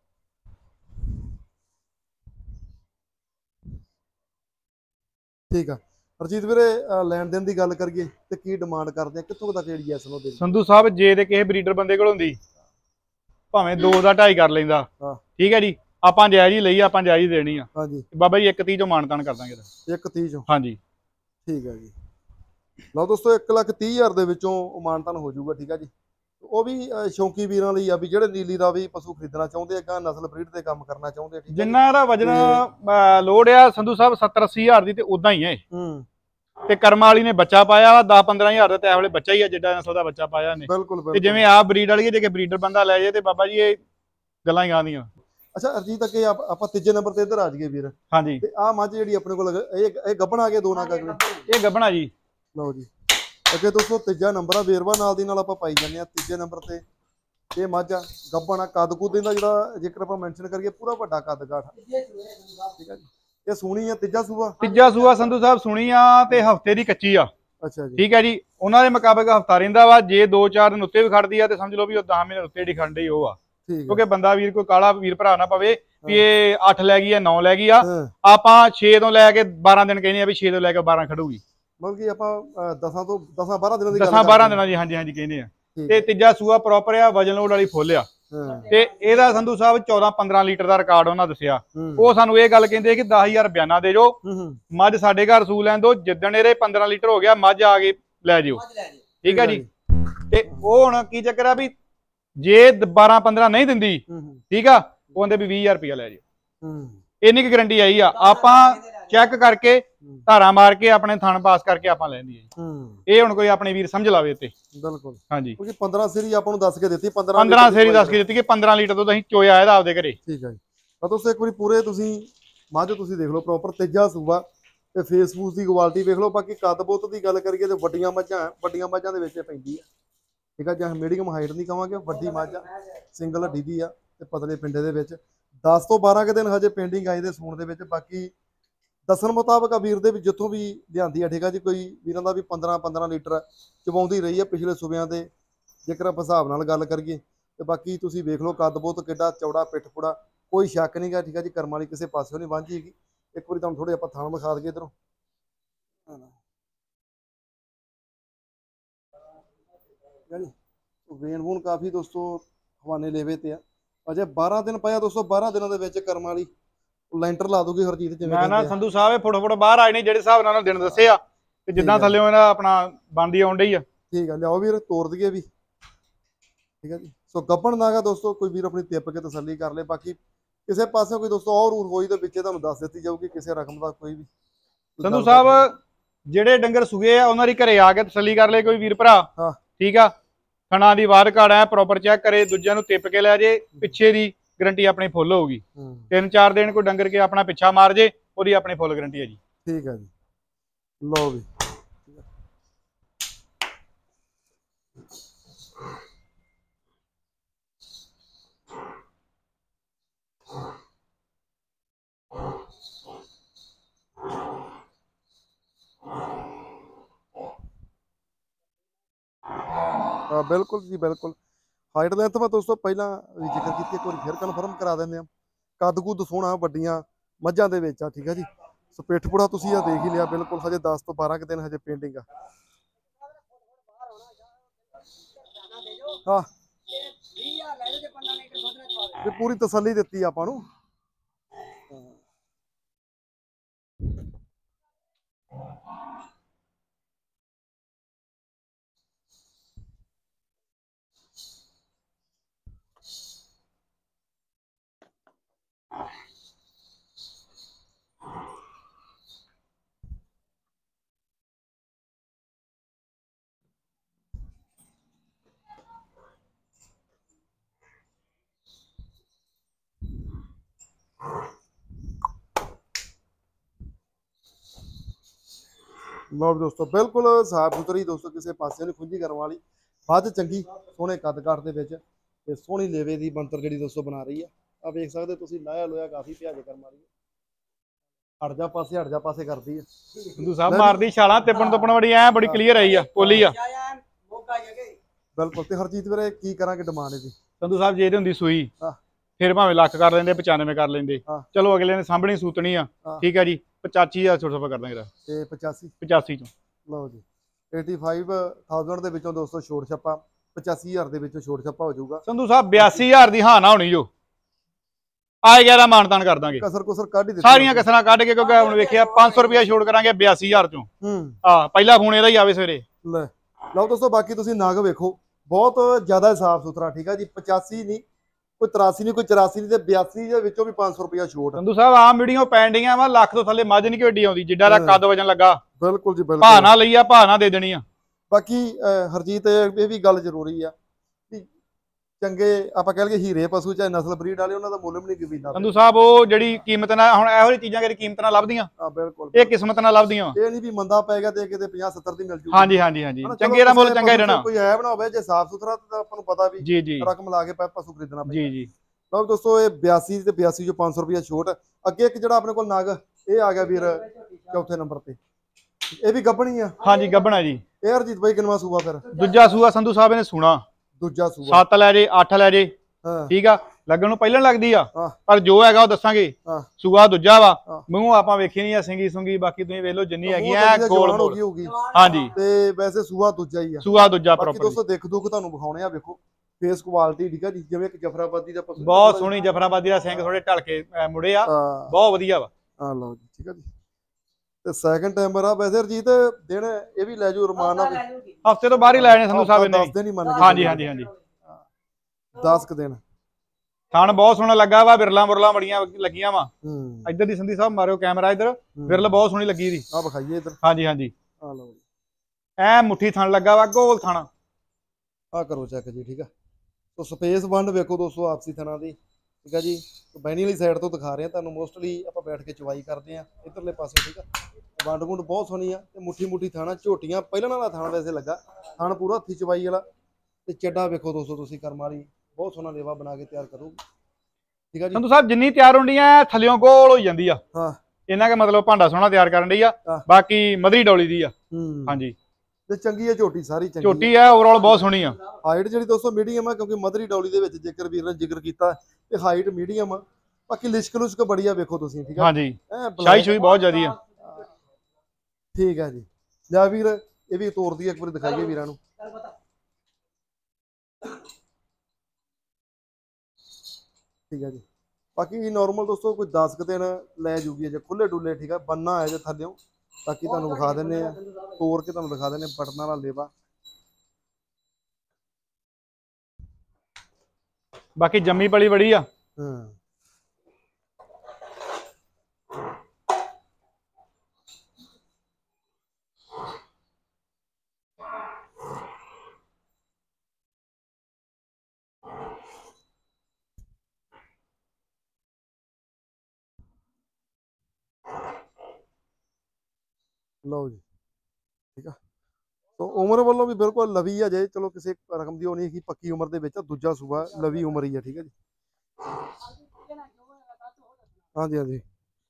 ਠੀਕ ਆ ਹਰਜੀਤ ਵੀਰੇ, ਲੈਣ ਦੇਣ ਦੀ ਗੱਲ ਕਰੀਏ ਤੇ ਕੀ ਡਿਮਾਂਡ ਕਰਦੇ ਆ, ਕਿੱਥੋਂ ਤੱਕ ਜਿਹੜੀ ਐਸ ਨੂੰ ਦੇ? ਸੰਧੂ ਸਾਹਿਬ ਜੇ ਤੇ ਕਿਸੇ ਬਰੀਡਰ ਬੰਦੇ ਕੋਲ ਹੁੰਦੀ ਭਾਵੇਂ 2 ਦਾ 2.5 ਕਰ ਲੈਂਦਾ, ਠੀਕ ਹੈ ਜੀ, ਆਪਾਂ ਜਾਇਜ਼ ਹੀ ਲਈ, ਆਪਾਂ ਜਾਇਜ਼ ਦੇਣੀ ਆ। ਹਾਂਜੀ ਬਾਬਾ ਜੀ 130 ਚੋਂ ਮਾਨਤਾਨ ਕਰ ਦਾਂਗੇ। 130 ਚੋਂ? ਹਾਂਜੀ ਠੀਕ ਹੈ ਜੀ। ਲਓ ਦੋਸਤੋ, 1,30,000 ਦੇ ਵਿੱਚੋਂ ਮਾਨਤਾਨ ਹੋ ਜਾਊਗਾ। ਠੀਕ ਆ ਜੀ। ਉਹ ਵੀ ਸ਼ੌਂਕੀ ਵੀਰਾਂ ਲਈ ਆ ਵੀ ਜਿਹੜੇ ਨੀਲੀ ਰਾਵੀ ਪਸ਼ੂ ਖਰੀਦਣਾ ਚਾਹੁੰਦੇ ਆ ਗਾ ਨਸਲ ਬਰੀਡ ਤੇ ਕੰਮ ਕਰਨਾ ਚਾਹੁੰਦੇ ਆ। ਠੀਕ ਹੈ ਜਿੰਨਾ ਇਹਦਾ ਵਜਨ ਲੋਡ ਆ ਸੰਧੂ ਸਾਹਿਬ 70-80 ਹਜ਼ਾਰ ਦੀ ਤੇ ਉਦਾਂ ਹੀ ਹੈ। ਤੇ ਕਰਮ ਵਾਲੀ ਨੇ ਬੱਚਾ ਪਾਇਆ ਵਾ 10-15 ਹਜ਼ਾਰ ਦਾ ਤੇ ਇਹ ਵੇਲੇ ਬੱਚਾ ਹੀ ਆ ਜਿੱਡਾ ਨਸਲ ਦਾ ਬੱਚਾ ਪਾਇਆ ਨੇ। ਬਿਲਕੁਲ ਤੇ ਜਿਵੇਂ ਆਪ ਬਰੀਡ ਵਾਲੀ ਹੈ ਜੇ ਕਿ ਬਰੀਡਰ ਬੰਦਾ ਲੈ ਜੇ ਤੇ ਬਾਬਾ ਜੀ ਇਹ ਗੱਲਾਂ ਹੀ ਆਉਂਦੀਆਂ। ਅੱਛਾ ਅਰਜੀਤ ਅੱਗੇ ਆਪਾਂ ਤੀਜੇ ਨੰਬਰ ਤੇ ਇੱਧਰ ਆ ਜਾਈਏ ਵੀਰ। ਹਾਂਜੀ ਤੇ ਆਹ ਮੱਝ ਜਿਹੜੀ ਆਪਣੇ ਕੋਲ ਇਹ ਗੱਭਣ ਆ ਗਏ ਦੋ ਨਾਗ ਅਗਲੇ। ਇਹ ਗੱਭਣਾ ਜੀ। ਲਓ ਜੀ ਅੱਗੇ ਦੋਸਤੋ ਤੀਜਾ ਨੰਬਰ ਆ ਵੇਰਵਾ ਨਾਲ ਦੀ ਨਾਲ ਆਪਾਂ ਪਾਈ ਜਾਂਦੇ ਆ ਤੀਜੇ ਨੰਬਰ ਤੇ ਇਹ ਮੱਝ ਆ ਗੱਭਣ ਆ ਕੱਦ ਕੁੱਦ ਇਹਦਾ ਜਿਹੜਾ ਜੇਕਰ ਆਪਾਂ ਮੈਂਸ਼ਨ ਕਰੀਏ ਪੂਰਾ ਵੱਡਾ ਕੱਦ ਕਾਠ। ਠੀਕ ਹੈ ਜੀ ਇਹ ਸੂਣੀ ਆ ਤੀਜਾ ਸੂਆ ਸੰਧੂ ਸਾਹਿਬ ਸੁਣੀ ਆ ਤੇ ਹਫਤੇ ਦੀ ਕੱਚੀ ਆ। ਅੱਛਾ ਜੀ ਠੀਕ ਹੈ ਜੀ ਉਹਨਾਂ ਦੇ ਮੁਤਾਬਕ ਹਫਤਾ ਰਹਿੰਦਾ ਵਾ ਜੇ 2-4 ਦਿਨ ਉੱਤੇ ਵੀ ਖੜਦੀ ਆ ਤੇ ਸਮਝ ਲਓ ਵੀ ਉਹ 10 ਮਹੀਨੇ ਉੱਤੇ ਹੀ ਖੜਦੀ ਉਹ ਆ। ਕਿਉਂਕਿ ਬੰਦਾ ਵੀਰ ਕੋਈ ਕਾਲਾ ਵੀਰ ਭਰਾ ਨਾ ਪਵੇ ਵੀ ਇਹ 8 ਲੈ ਗਈ ਆ 9 ਲੈ ਗਈ ਆ ਆਪਾਂ 6 ਤੋਂ ਲੈ ਕੇ 12 ਦਿਨ ਕਹਿੰਦੇ ਆ ਵੀ 6 ਤੋਂ ਲੈ ਕੇ 12 ਖੜੂਗੀ ਮਤਲਬ ਕਿ ਆਪਾਂ 10-12 ਦਿਨਾਂ ਦੀ 10-12 ਦਿਨਾਂ ਦੀ ਹਾਂਜੀ ਕਹਿੰਦੇ ਆ। ਤੇ ਤੀਜਾ ਸੂਆ ਪ੍ਰੋਪਰ ਆ ਵਜਨ ਲੋਡ ਵਾਲੀ ਫੁੱਲ ਆ ਤੇ ਇਹਦਾ ਸੰਧੂ ਸਾਹਿਬ 14-15 ਲੀਟਰ ਦਾ ਰਿਕਾਰਡ ਉਹਨਾਂ ਦੱਸਿਆ। ਉਹ ਸਾਨੂੰ ਇਹ ਗੱਲ ਕਹਿੰਦੇ ਕਿ 10,000 ਬਿਆਨਾ ਦੇ ਜੋ ਮੱਝ ਸਾਡੇ ਘਰ ਸੂ ਲੈਣ ਦੋ ਜਿੱਦਣ ਇਹਦੇ 15 ਲੀਟਰ ਹੋ ਗਿਆ ਮੱਝ ਆ ਕੇ ਲੈ ਜਿਓ। ਠੀਕ ਹੈ ਜੀ ਤੇ ਉਹ ਹੁਣ ਕੀ ਚੱਕਰ ਆ ਵੀ ਜੇ 12-15 ਨਹੀਂ ਦਿੰਦੀ ਠੀਕ ਆ ਉਹ ਕਹਿੰਦੇ ਵੀ 20,000 ਰੁਪਇਆ ਲੈ ਜਿਓ। ਇੰਨੀ ਕੀ ਗਰੰਟੀ ਆਈ ਆ ਆਪਾਂ ਚੈੱਕ ਕਰਕੇ ਧਾਰਾ ਮਾਰ ਕੇ ਆਪਣੇ ਥਣ ਪਾਸ ਕਰਕੇ ਆਪਾਂ ਲੈਂਦੀ ਹੈ। ਇਹ ਹੁਣ ਕੋਈ ਆਪਣੇ ਵੀਰ ਸਮਝ ਲਾਵੇ ਤੇ ਬਿਲਕੁਲ ਹਾਂਜੀ ਕਿਉਂਕਿ 15 ਸੇਰੀ ਆਪਾਂ ਨੂੰ ਦੱਸ ਕੇ ਦਿੱਤੀ 15 ਸੇਰੀ ਦੱਸ ਕੇ ਦਿੱਤੀ ਕਿ 15 ਲੀਟਰ ਤੋਂ ਅਸੀਂ ਚੋਇਆ ਇਹਦਾ ਆਪਦੇ ਘਰੇ। ਠੀਕ ਹੈ ਜੀ ਤਾਂ ਦੋਸਤੋ ਇੱਕ ਵਾਰੀ ਪੂਰੇ ਤੁਸੀਂ ਮੱਝ ਤੁਸੀਂ ਦੇਖ ਲਓ ਪ੍ਰੋਪਰ ਤੀਜਾ ਸੂਆ ਤੇ ਫੇਸਬੁੱਕ ਦੀ ਕੁਆਲਿਟੀ ਵੇਖ ਲਓ। ਬਾਕੀ ਕੱਦ ਬੁੱਤ ਦੀ ਗੱਲ ਕਰੀਏ ਤੇ ਵੱਡੀਆਂ ਮੱਝਾਂ ਦੇ ਵਿੱਚ ਇਹ ਪੈਂਦੀ ਆ। ਠੀਕ ਆ ਜਾਂ ਮੀਡੀਅਮ ਹਾਈਟ ਨਹੀਂ ਕਹਾਂਗੇ ਵੱਡੀ ਮੱਝ ਆ ਸਿੰਗਲ ਹੱਡੀ ਦੀ ਆ ਤੇ ਪਤਲੇ ਪਿੰਡੇ ਦੇ ਵਿੱਚ 10 ਤੋਂ 12 ਕੁ ਦਿਨ ਹਜੇ ਪੇਂਡਿੰਗ ਆਈ ਦੇ ਸੂਣ ਦੇ ਵਿੱਚ। ਬਾਕੀ ਦੱਸਣ ਮੁਤਾਬਕ ਆ ਵੀਰ ਦੇ ਵੀ ਜਿੱਥੋਂ ਵੀ ਲਿਆਂਦੀ ਆ ਠੀਕ ਆ ਜੀ ਕੋਈ ਵੀਰਾਂ ਦਾ ਵੀ 15 ਲੀਟਰ ਚਵਾਉਂਦੀ ਰਹੀ ਆ ਪਿਛਲੇ ਸੂਬਿਆਂ ਦੇ ਜੇਕਰ ਆਪਾਂ ਹਿਸਾਬ ਨਾਲ ਗੱਲ ਕਰੀਏ। ਤੇ ਬਾਕੀ ਤੁਸੀਂ ਵੇਖ ਲਓ ਕੱਦ ਬਹੁਤ ਕਿੱਡਾ ਚੌੜਾ ਪਿੱਠ ਪੁੜਾ ਕੋਈ ਸ਼ੱਕ ਨਹੀਂਗਾ। ਠੀਕ ਆ ਜੀ ਕਰਮ ਵਾਲੀ ਕਿਸੇ ਪਾਸਿਓਂ ਨਹੀਂ ਵਾਂਝੀ ਹੈਗੀ। ਇੱਕ ਵਾਰੀ ਤੁਹਾਨੂੰ ਥੋੜੇ ਆਪਾਂ ਥਾਂ ਵਿਖਾ ਦਈਏ ਇਧਰੋਂ। ਵੇਨ ਵੂਨ ਕਾਫੀ ਦੋਸਤੋ ਹਵਾਨੇ ਲੇਵੇ ਤੇ ਆ ਅਜੇ 12 ਦਿਨ ਪਿਆ ਦੋਸਤੋ। 12 ਦਿਨਾਂ ਦੇ ਵਿੱਚ ਕਰਮ ਵਾਲੀ ਲੈਂਟਰ ਲਾ ਦੂਗੀ ਹਰਜੀਤ ਜਿਵੇਂ ਨਾ ਸੰਧੂ ਸਾਹਿਬ ਇਹ ਫੁੱਟ ਬਾਹਰ ਆਏ ਨੇ ਜਿਹੜੇ ਹਿਸਾਬ ਨਾਲ ਦਿਨ ਦੱਸੇ ਆ ਤੇ ਜਿੱਦਾਂ ਥੱਲੇ ਇਹਨਾਂ ਆਪਣਾ ਬੰਦੀ ਆਉਣ ਡਈ ਆ। ਠੀਕ ਆ ਲਿਆਓ ਵੀਰ ਤੋੜ ਦਈਏ ਵੀ। ਠੀਕ ਆ ਜੀ ਸੋ ਗੱਭਣ ਨਾਗਾ ਦੋਸਤੋ ਕੋਈ ਵੀਰ ਆਪਣੀ ਟਿੱਪ ਕੇ ਤਸੱਲੀ ਕਰ ਲੇ। ਬਾਕੀ ਕਿਸੇ ਪਾਸੇ ਕੋਈ ਦੋਸਤੋ ਔਰ ਹੋਈ ਤਾਂ ਵਿੱਚੇ ਤੁਹਾਨੂੰ ਦੱਸ ਦਿੱਤੀ ਜਾਊਗੀ ਕਿਸੇ ਰਕਮ ਦਾ ਕੋਈ ਵੀ। ਸੰਧੂ ਸਾਹਿਬ ਜਿਹੜੇ ਡੰਗਰ ਸੁਗੇ ਆ ਉਹਨਾਂ ਦੀ ਘਰੇ ਆ ਕੇ ਤਸੱਲੀ ਕਰ ਲੈ ਕੋਈ ਵੀਰ ਭਰਾ। ਠੀਕ ਆ ਖਣਾ ਦੀ ਵਾਰ ਘਾੜ ਹੈ ਪ੍ਰੋਪਰ ਚੈੱਕ ਕਰੇ ਦੂਜਿਆਂ ਨੂੰ ਟਿੱਪ ਕੇ ਲੈ ਜੇ ਪਿੱਛੇ ਦੀ ਗਰੰਟੀ ਆਪਣੀ ਫੁੱਲ ਹੋਊਗੀ। 3-4 ਦਿਨ ਕੋਈ ਡੰਗਰ ਕੇ ਆਪਣਾ ਪਿੱਛਾ ਮਾਰ ਜੇ ਉਹਦੀ ਆਪਣੀ ਫੁੱਲ ਗਰੰਟੀ ਹੈ ਜੀ। ਠੀਕ ਹੈ ਜੀ ਲਓ ਵੀ ਬਿਲकुल जी बिल्कुल हाइट लेंथ मैं दोस्तों पहला भी जिक्र की एक बार फिर कन्फर्म करा दें कद कुद सोहना वड्डियां मझां दे विच आ। ठीक है जी सो पिठ पुड़ा तुसीं आ देख ही लिया बिल्कुल हजे 10 तो 12 दिन हजे पेंडिंग आ। हाँ पूरी तसल्ली दित्ती आपां नूं। लो दोस्तों बिल्कुल साफ सुथरी दोस्तों किसी पासे नहीं खुंजी करने वाली बद चंगी सोहने कद काठ दे विच ते सोहनी लेवे दी बनतर जिहड़ी दोस्तों बना रही है। आ वेख सकदे तुसीं लाया लोया काफ़ी भ्याजे करम वाली हट जा पासे करदी है। संधू साहब मारदी छालां तिपण तुपण बड़ी ऐ बड़ी क्लीयर आई आ पोली आ बिल्कुल। ते हरजीत वीरे की करांगे डिमांड इहदी संधू साहब जे इहदी हुंदी सूई फिर भावें लख कर लेंदे 95 कर लेंदे चलो अगले ने सामभणी सूतनी आ। ठीक है जी 85,000 छोटा कर देंगे ते 85 चों लो जी 85,000 ਦੇ ਵਿੱਚੋਂ ਦੋਸਤੋ ਛੋੜ ਛੱਪਾ 85,000 ਦੇ ਵਿੱਚੋਂ ਛੋੜ ਛੱਪਾ ਹੋ ਜਾਊਗਾ। ਸੰਧੂ ਸਾਹਿਬ 82,000 ਦੀ ਹਾਂ ਨਾ ਹੋਣੀ ਜੋ ਆਏ ਗਿਆ ਦਾ ਮਾਨਤਾਨ ਕਰ ਦਾਂਗੇ ਕਸਰ ਕੁਸਰ ਕੱਢ ਹੀ ਦਿੱਤੀ ਸਾਰੀਆਂ ਕਸਰਾਂ ਕੱਢ ਕੇ ਕਿਉਂਕਿ ਹੁਣ ਵੇਖਿਆ 500 ਰੁਪਇਆ ਛੋੜ ਕਰਾਂਗੇ 82,000 ਚੋਂ। ਹਾਂ ਪਹਿਲਾ ਫੋਨ ਇਹਦਾ ਹੀ ਆਵੇ ਸਵੇਰੇ ਲੈ ਲਓ ਦੋਸਤੋ ਬਾਕੀ ਤੁਸੀਂ ਨਾਗ ਵੇਖੋ ਬਹੁਤ ਜ਼ਿਆਦਾ ਸਾਫ ਸੁਥਰਾ, ਠੀਕ ਆ ਜੀ। 85 ਨਹੀਂ, ਕੋਈ 83 ਨਹੀਂ, ਕੋਈ 84 ਨਹੀਂ, ਤੇ 82 ਦੇ ਵਿੱਚੋਂ ਵੀ 500 ਰੁਪਇਆ ਛੋਟ। ਸੰਧੂ ਸਾਹਿਬ ਆਮ ਵੀਡੀਓ ਪੈਂਡੀਆਂ ਵਾ, ਲੱਖ ਤੋਂ ਥੱਲੇ ਮੱਝ ਨਹੀਂ ਏਡੀ ਆਉਂਦੀ, ਜਿੱਡਾ ਦਾ ਕੱਦ ਵਜਨ ਲੱਗਾ। ਬਿਲਕੁਲ ਜੀ ਬਿਲਕੁਲ, ਭਾਅ ਨਾ ਲਈ ਆ, ਭਾਅ ਨਾ ਦੇ ਦੇਣੀ ਆ। ਬਾਕੀ ਹਰਜੀਤ ਇਹ ਵੀ ਗੱਲ ਜ਼ਰੂਰੀ ਆ ਕਿ ਚੰਗੇ ਆਪਾਂ ਕਹਿ ਲਈਏ ਹੀਰੇ ਪਸ਼ੂ ਚਾਹੇ ਨਸਲ ਬਰੀਡ ਵਾਲੇ, ਉਹਨਾਂ ਦਾ ਮੁੱਲ ਵੀ ਨਹੀਂ ਕਿਵੀਦਾ। ਸੰਧੂ ਸਾਹਿਬ ਉਹ ਜਿਹੜੀ ਕੀਮਤ ਨਾਲ ਹੁਣ ਇਹੋ ਜਿਹੀ ਚੀਜ਼ਾਂ ਜਿਹੜੀ ਕੀਮਤ ਨਾਲ ਲੱਭਦੀਆਂ, ਹਾਂ ਬਿਲਕੁਲ, ਇਹ ਕਿਸਮਤ ਨਾਲ ਲੱਭਦੀਆਂ। ਇਹ ਨਹੀਂ ਵੀ ਮੰਦਾ ਪਏਗਾ ਤੇ ਕਿਤੇ 50 70 ਦੀ ਮਿਲ ਜੂਗੀ। ਹਾਂਜੀ ਹਾਂਜੀ ਹਾਂਜੀ, ਚੰਗੇ ਦਾ ਮੁੱਲ ਚੰਗਾ ਹੀ ਰਹਿਣਾ। ਕੋਈ ਐਬ ਨਾ ਹੋਵੇ, ਜੇ ਸਾਫ ਸੁਥਰਾ ਤਾਂ ਆਪਾਂ ਨੂੰ ਪਤਾ ਵੀ ਜੀ ਜੀ ਰਕਮ ਲਾ ਕੇ ਪਸ਼ੂ ਖਰੀਦਣਾ ਪਏਗਾ। ਜੀ ਜੀ ਲਓ ਦੋਸਤੋ, ਇਹ 82 ਤੇ 82 ਜੋ 500 ਰੁਪਇਆ ਛੋਟ। ਅੱਗੇ ਇੱਕ ਜਿਹੜਾ ਆਪਣੇ ਕੋਲ ਨਗ ਇਹ ਆ ਗਿਆ ਵੀਰ ਚੌਥੇ ਨੰਬਰ ਤੇ, ਇਹ ਵੀ ਗੱਭਣੀ ਆ। ਹਾਂਜੀ ਗੱਭਣਾ ਜੀ। ਇਹ ਹਰਜੀਤ ਬਾਈ ਕਿੰਨਵਾਂ ਸੂਆ ਫਿਰ? ਦੂਜਾ ਸੂਆ ਸੰਧੂ ਸਾਹਿਬ ਨੇ ਸੁਣਾ। ਦੂਜਾ ਸੂਆ, 7 ਲੈ ਜੇ 8 ਲੈ ਜੇ, ਠੀਕ ਆ। ਲੱਗਣ ਨੂੰ ਪਹਿਲਾਂ ਲੱਗਦੀ ਆ, ਪਰ ਜੋ ਹੈਗਾ ਉਹ ਦੱਸਾਂਗੇ। ਸੂਆ ਦੂਜਾ ਵਾ, ਮੂੰਹ ਆਪਾਂ ਵੇਖੀ ਨਹੀਂ ਆ, ਸਿੰਗੀ ਸੁੰਗੀ ਬਾਕੀ ਤੁਸੀਂ ਵੇਖ ਲਓ ਜਿੰਨੀ ਹੈਗੀ ਆ ਗੋਲ ਹੋਊਗੀ। ਹਾਂਜੀ, ਤੇ ਵੈਸੇ ਸੂਆ ਦੂਜਾ ਹੀ ਆ। ਸੂਆ ਦੂਜਾ ਬਾਕੀ ਪ੍ਰੋਪਰ। ਦੋਸਤੋ ਦੇਖ ਦੁੱਖ ਤੁਹਾਨੂੰ ਵਿਖਾਉਣੇ ਆ, ਵੇਖੋ ਫੇਸ ਕੁਆਲਿਟੀ, ਠੀਕ ਆ ਜੀ। ਜਿਵੇਂ ਇੱਕ ਜਫਰਾਬਾਦੀ ਦਾ ਪਸ਼ੂ, ਬਹੁਤ ਸੋਹਣੀ ਜਫਰਾਬਾਦੀ ਦਾ ਸਿੰਘ ਥੋੜੇ ਢਲ ਕੇ ਮੁੜੇ ਆ, ਬਹੁਤ ਵਧੀਆ ਵਾ। ਹਾਂ ਲਓ ਜੀ, ਠੀਕ ਆ ਜੀ। ਤੇ ਸੈਕੰਡ ਟਾਈਮਰ ਆ। ਵੈਸੇ ਰਜੀਤ ਦਿਨ ਇਹ ਵੀ ਲੈ ਜੂ ਰਮਾਨ ਨਾਲ, ਹਫਤੇ ਤੋਂ ਬਾਹਰ ਹੀ ਲੈ ਜਾਣੇ ਸੰਧੂ ਸਾਹਿਬ ਨੇ। 10 ਦਿਨ ਹੀ ਮੰਨ ਕੇ। ਹਾਂਜੀ ਹਾਂਜੀ ਹਾਂਜੀ, 10 ਕ ਦਿਨ। ਥਣ ਬਹੁਤ ਸੋਹਣਾ ਲੱਗਾ ਵਾ, ਵਿਰਲਾ ਮੁਰਲਾ ਬੜੀਆਂ ਲੱਗੀਆਂ ਵਾ। ਇੱਧਰ ਦੀ ਸੰਧੂ ਸਾਹਿਬ ਮਾਰਿਓ ਕੈਮਰਾ, ਇੱਧਰ ਵਿਰਲ ਬਹੁਤ ਸੋਹਣੀ ਲੱਗੀ ਦੀ। ਆ ਵਿਖਾਈਏ ਇੱਧਰ। ਹਾਂਜੀ ਹਾਂਜੀ, ਆ ਲਓ ਜੀ, ਐ ਮੁੱਠੀ ਥਣ ਲੱਗਾ ਵਾ, ਗੋਲ ਥਣ। ਆ ਕਰੋ ਚੈੱਕ ਜੀ, ਠੀਕ ਆ। ਸੋ ਸਪੇਸ ਵੰਡ ਵੇਖੋ ਦੋਸਤੋ ਆਪਸੀ ਥਣਾਂ ਦੀ, ਠੀਕ ਆ ਜੀ। ਬੈਣੀ ਵਾਲੀ ਸਾਈਡ ਤੋਂ ਦਿਖਾ ਰਹੇ ਆ ਤੁਹਾਨੂੰ, ਮੋਸਟਲੀ ਆਪਾਂ ਬੈਠ ਕੇ ਚਵਾਈ ਕਰਦੇ ਆ ਇੱਧਰਲੇ ਪਾਸੇ, ਠੀਕ ਆ। ਵੰਡ ਵੁੰਡ ਬਹੁਤ ਸੋਹਣੀ ਆ, ਤੇ ਮੁੱਠੀ ਮੁੱਠੀ ਥਾਣਾ, ਝੋਟੀਆਂ ਪਹਿਲਾਂ ਵਾਲਾ ਥਾਣ ਵੈਸੇ ਲੱਗਾ, ਥਾਣ ਪੂਰਾ ਹੱਥੀ ਚਵਾਈ ਵਾਲਾ। ਤੇ ਚੱਡਾ ਵੇਖੋ ਦੋਸਤੋ ਤੁਸੀਂ, ਕਰਮ ਵਾਲੀ ਬਹੁਤ ਸੋਹਣਾ ਲੇਵਾ ਬਣਾ ਕੇ ਤਿਆਰ ਕਰੂਗੀ, ਠੀਕ ਆ ਜੀ। ਸੰਧੂ ਸਾਹਿਬ ਜਿੰਨੀ ਤਿਆਰ ਹੁੰਦੀਆਂ ਥੱਲਿਓਂ ਗੋਲ ਹੋਈ ਜਾਂਦੀ ਆ। ਹਾਂ, ਇਹਨਾਂ ਦਾ ਮਤਲਬ ਭਾਂਡਾ ਸੋਹਣਾ ਤਿਆਰ ਕਰਨ ਡਈ ਆ। ਬਾਕੀ ਮਧਰੀ ਡੋਲੀ ਦੀ ਆ। ਹਾਂਜੀ, ਤੇ ਚੰਗੀ ਆ ਝੋਟੀ, ਸਾਰੀ ਚੰਗੀ ਝੋਟੀ ਆ, ਓਵਰਆਲ ਬਹੁਤ ਸੋਹਣੀ ਆ। ਹਾਈਟ ਜਿਹੜੀ ਦੋਸਤੋ ਮੀਡੀਅਮ ਆ, ਕਿਉਂਕਿ ਮਧਰੀ ਡੌਲੀ ਦੇ ਵਿੱਚ ਜੇਕਰ ਵੀਰ ਨੇ ਜ਼ਿਕਰ ਕੀਤਾ ਤੇ ਹਾਈਟ ਮੀਡੀਅਮ ਆ। ਬਾਕੀ ਲਿਸ਼ਕ ਲੁਸ਼ਕ ਬੜੀ ਆ, ਵੇਖੋ ਤੁਸੀਂ, ਠੀਕ ਆ। ਹਾਂਜੀ, ਸ਼ਾਹੀ ਸ਼ੂਈ ਬਹੁਤ ਜ਼ਿਆਦੀ ਆ। ਠੀਕ ਆ ਜੀ। ਲੈ ਵੀਰ ਇਹ ਵੀ ਤੋਰਦੀ ਆ, ਇੱਕ ਵਾਰੀ ਦਿਖਾਈਏ ਵੀਰਾਂ ਨੂੰ। ਠੀਕ ਆ ਜੀ। ਬਾਕੀ ਨਾਰਮਲ ਦੋਸਤੋ ਕੋਈ 10 ਕੁ ਦਿਨ ਲੈ ਜੂਗੀ ਜੇ ਖੁੱਲੇ ਡੁੱਲੇ, ਠੀਕ ਆ। ਬੰਨਾ ਹੈ ਜੇ ਥੱਲਿਓ, ਬਾਕੀ ਤੁਹਾਨੂੰ ਵਿਖਾ ਦਿੰਨੇ ਆ, ਤੋਰ ਕੇ ਤੁਹਾਨੂੰ ਦਿਖਾ ਦਿੰਨੇ ਬਟਨਾਂ ਵਾਲਾ ਲੇਵਾ। ਬਾਕੀ ਜੰਮੀ ਪਲੀ ਬੜੀ ਆ। ਲਓ ਜੀ, ਠੀਕ ਆ। ਸੋ ਉਮਰ ਵੱਲੋਂ ਵੀ ਬਿਲਕੁਲ ਲਵੀ ਆ ਜੇ, ਚਲੋ ਕਿਸੇ ਰਕਮ ਦੀ ਉਹ ਨਹੀਂ ਕਿ ਪੱਕੀ ਉਮਰ ਦੇ ਵਿੱਚ। ਦੂਜਾ ਸੂਆ ਲਵੀ ਉਮਰ ਹੀ ਆ, ਠੀਕ ਆ ਜੀ। ਹਾਂਜੀ ਹਾਂਜੀ,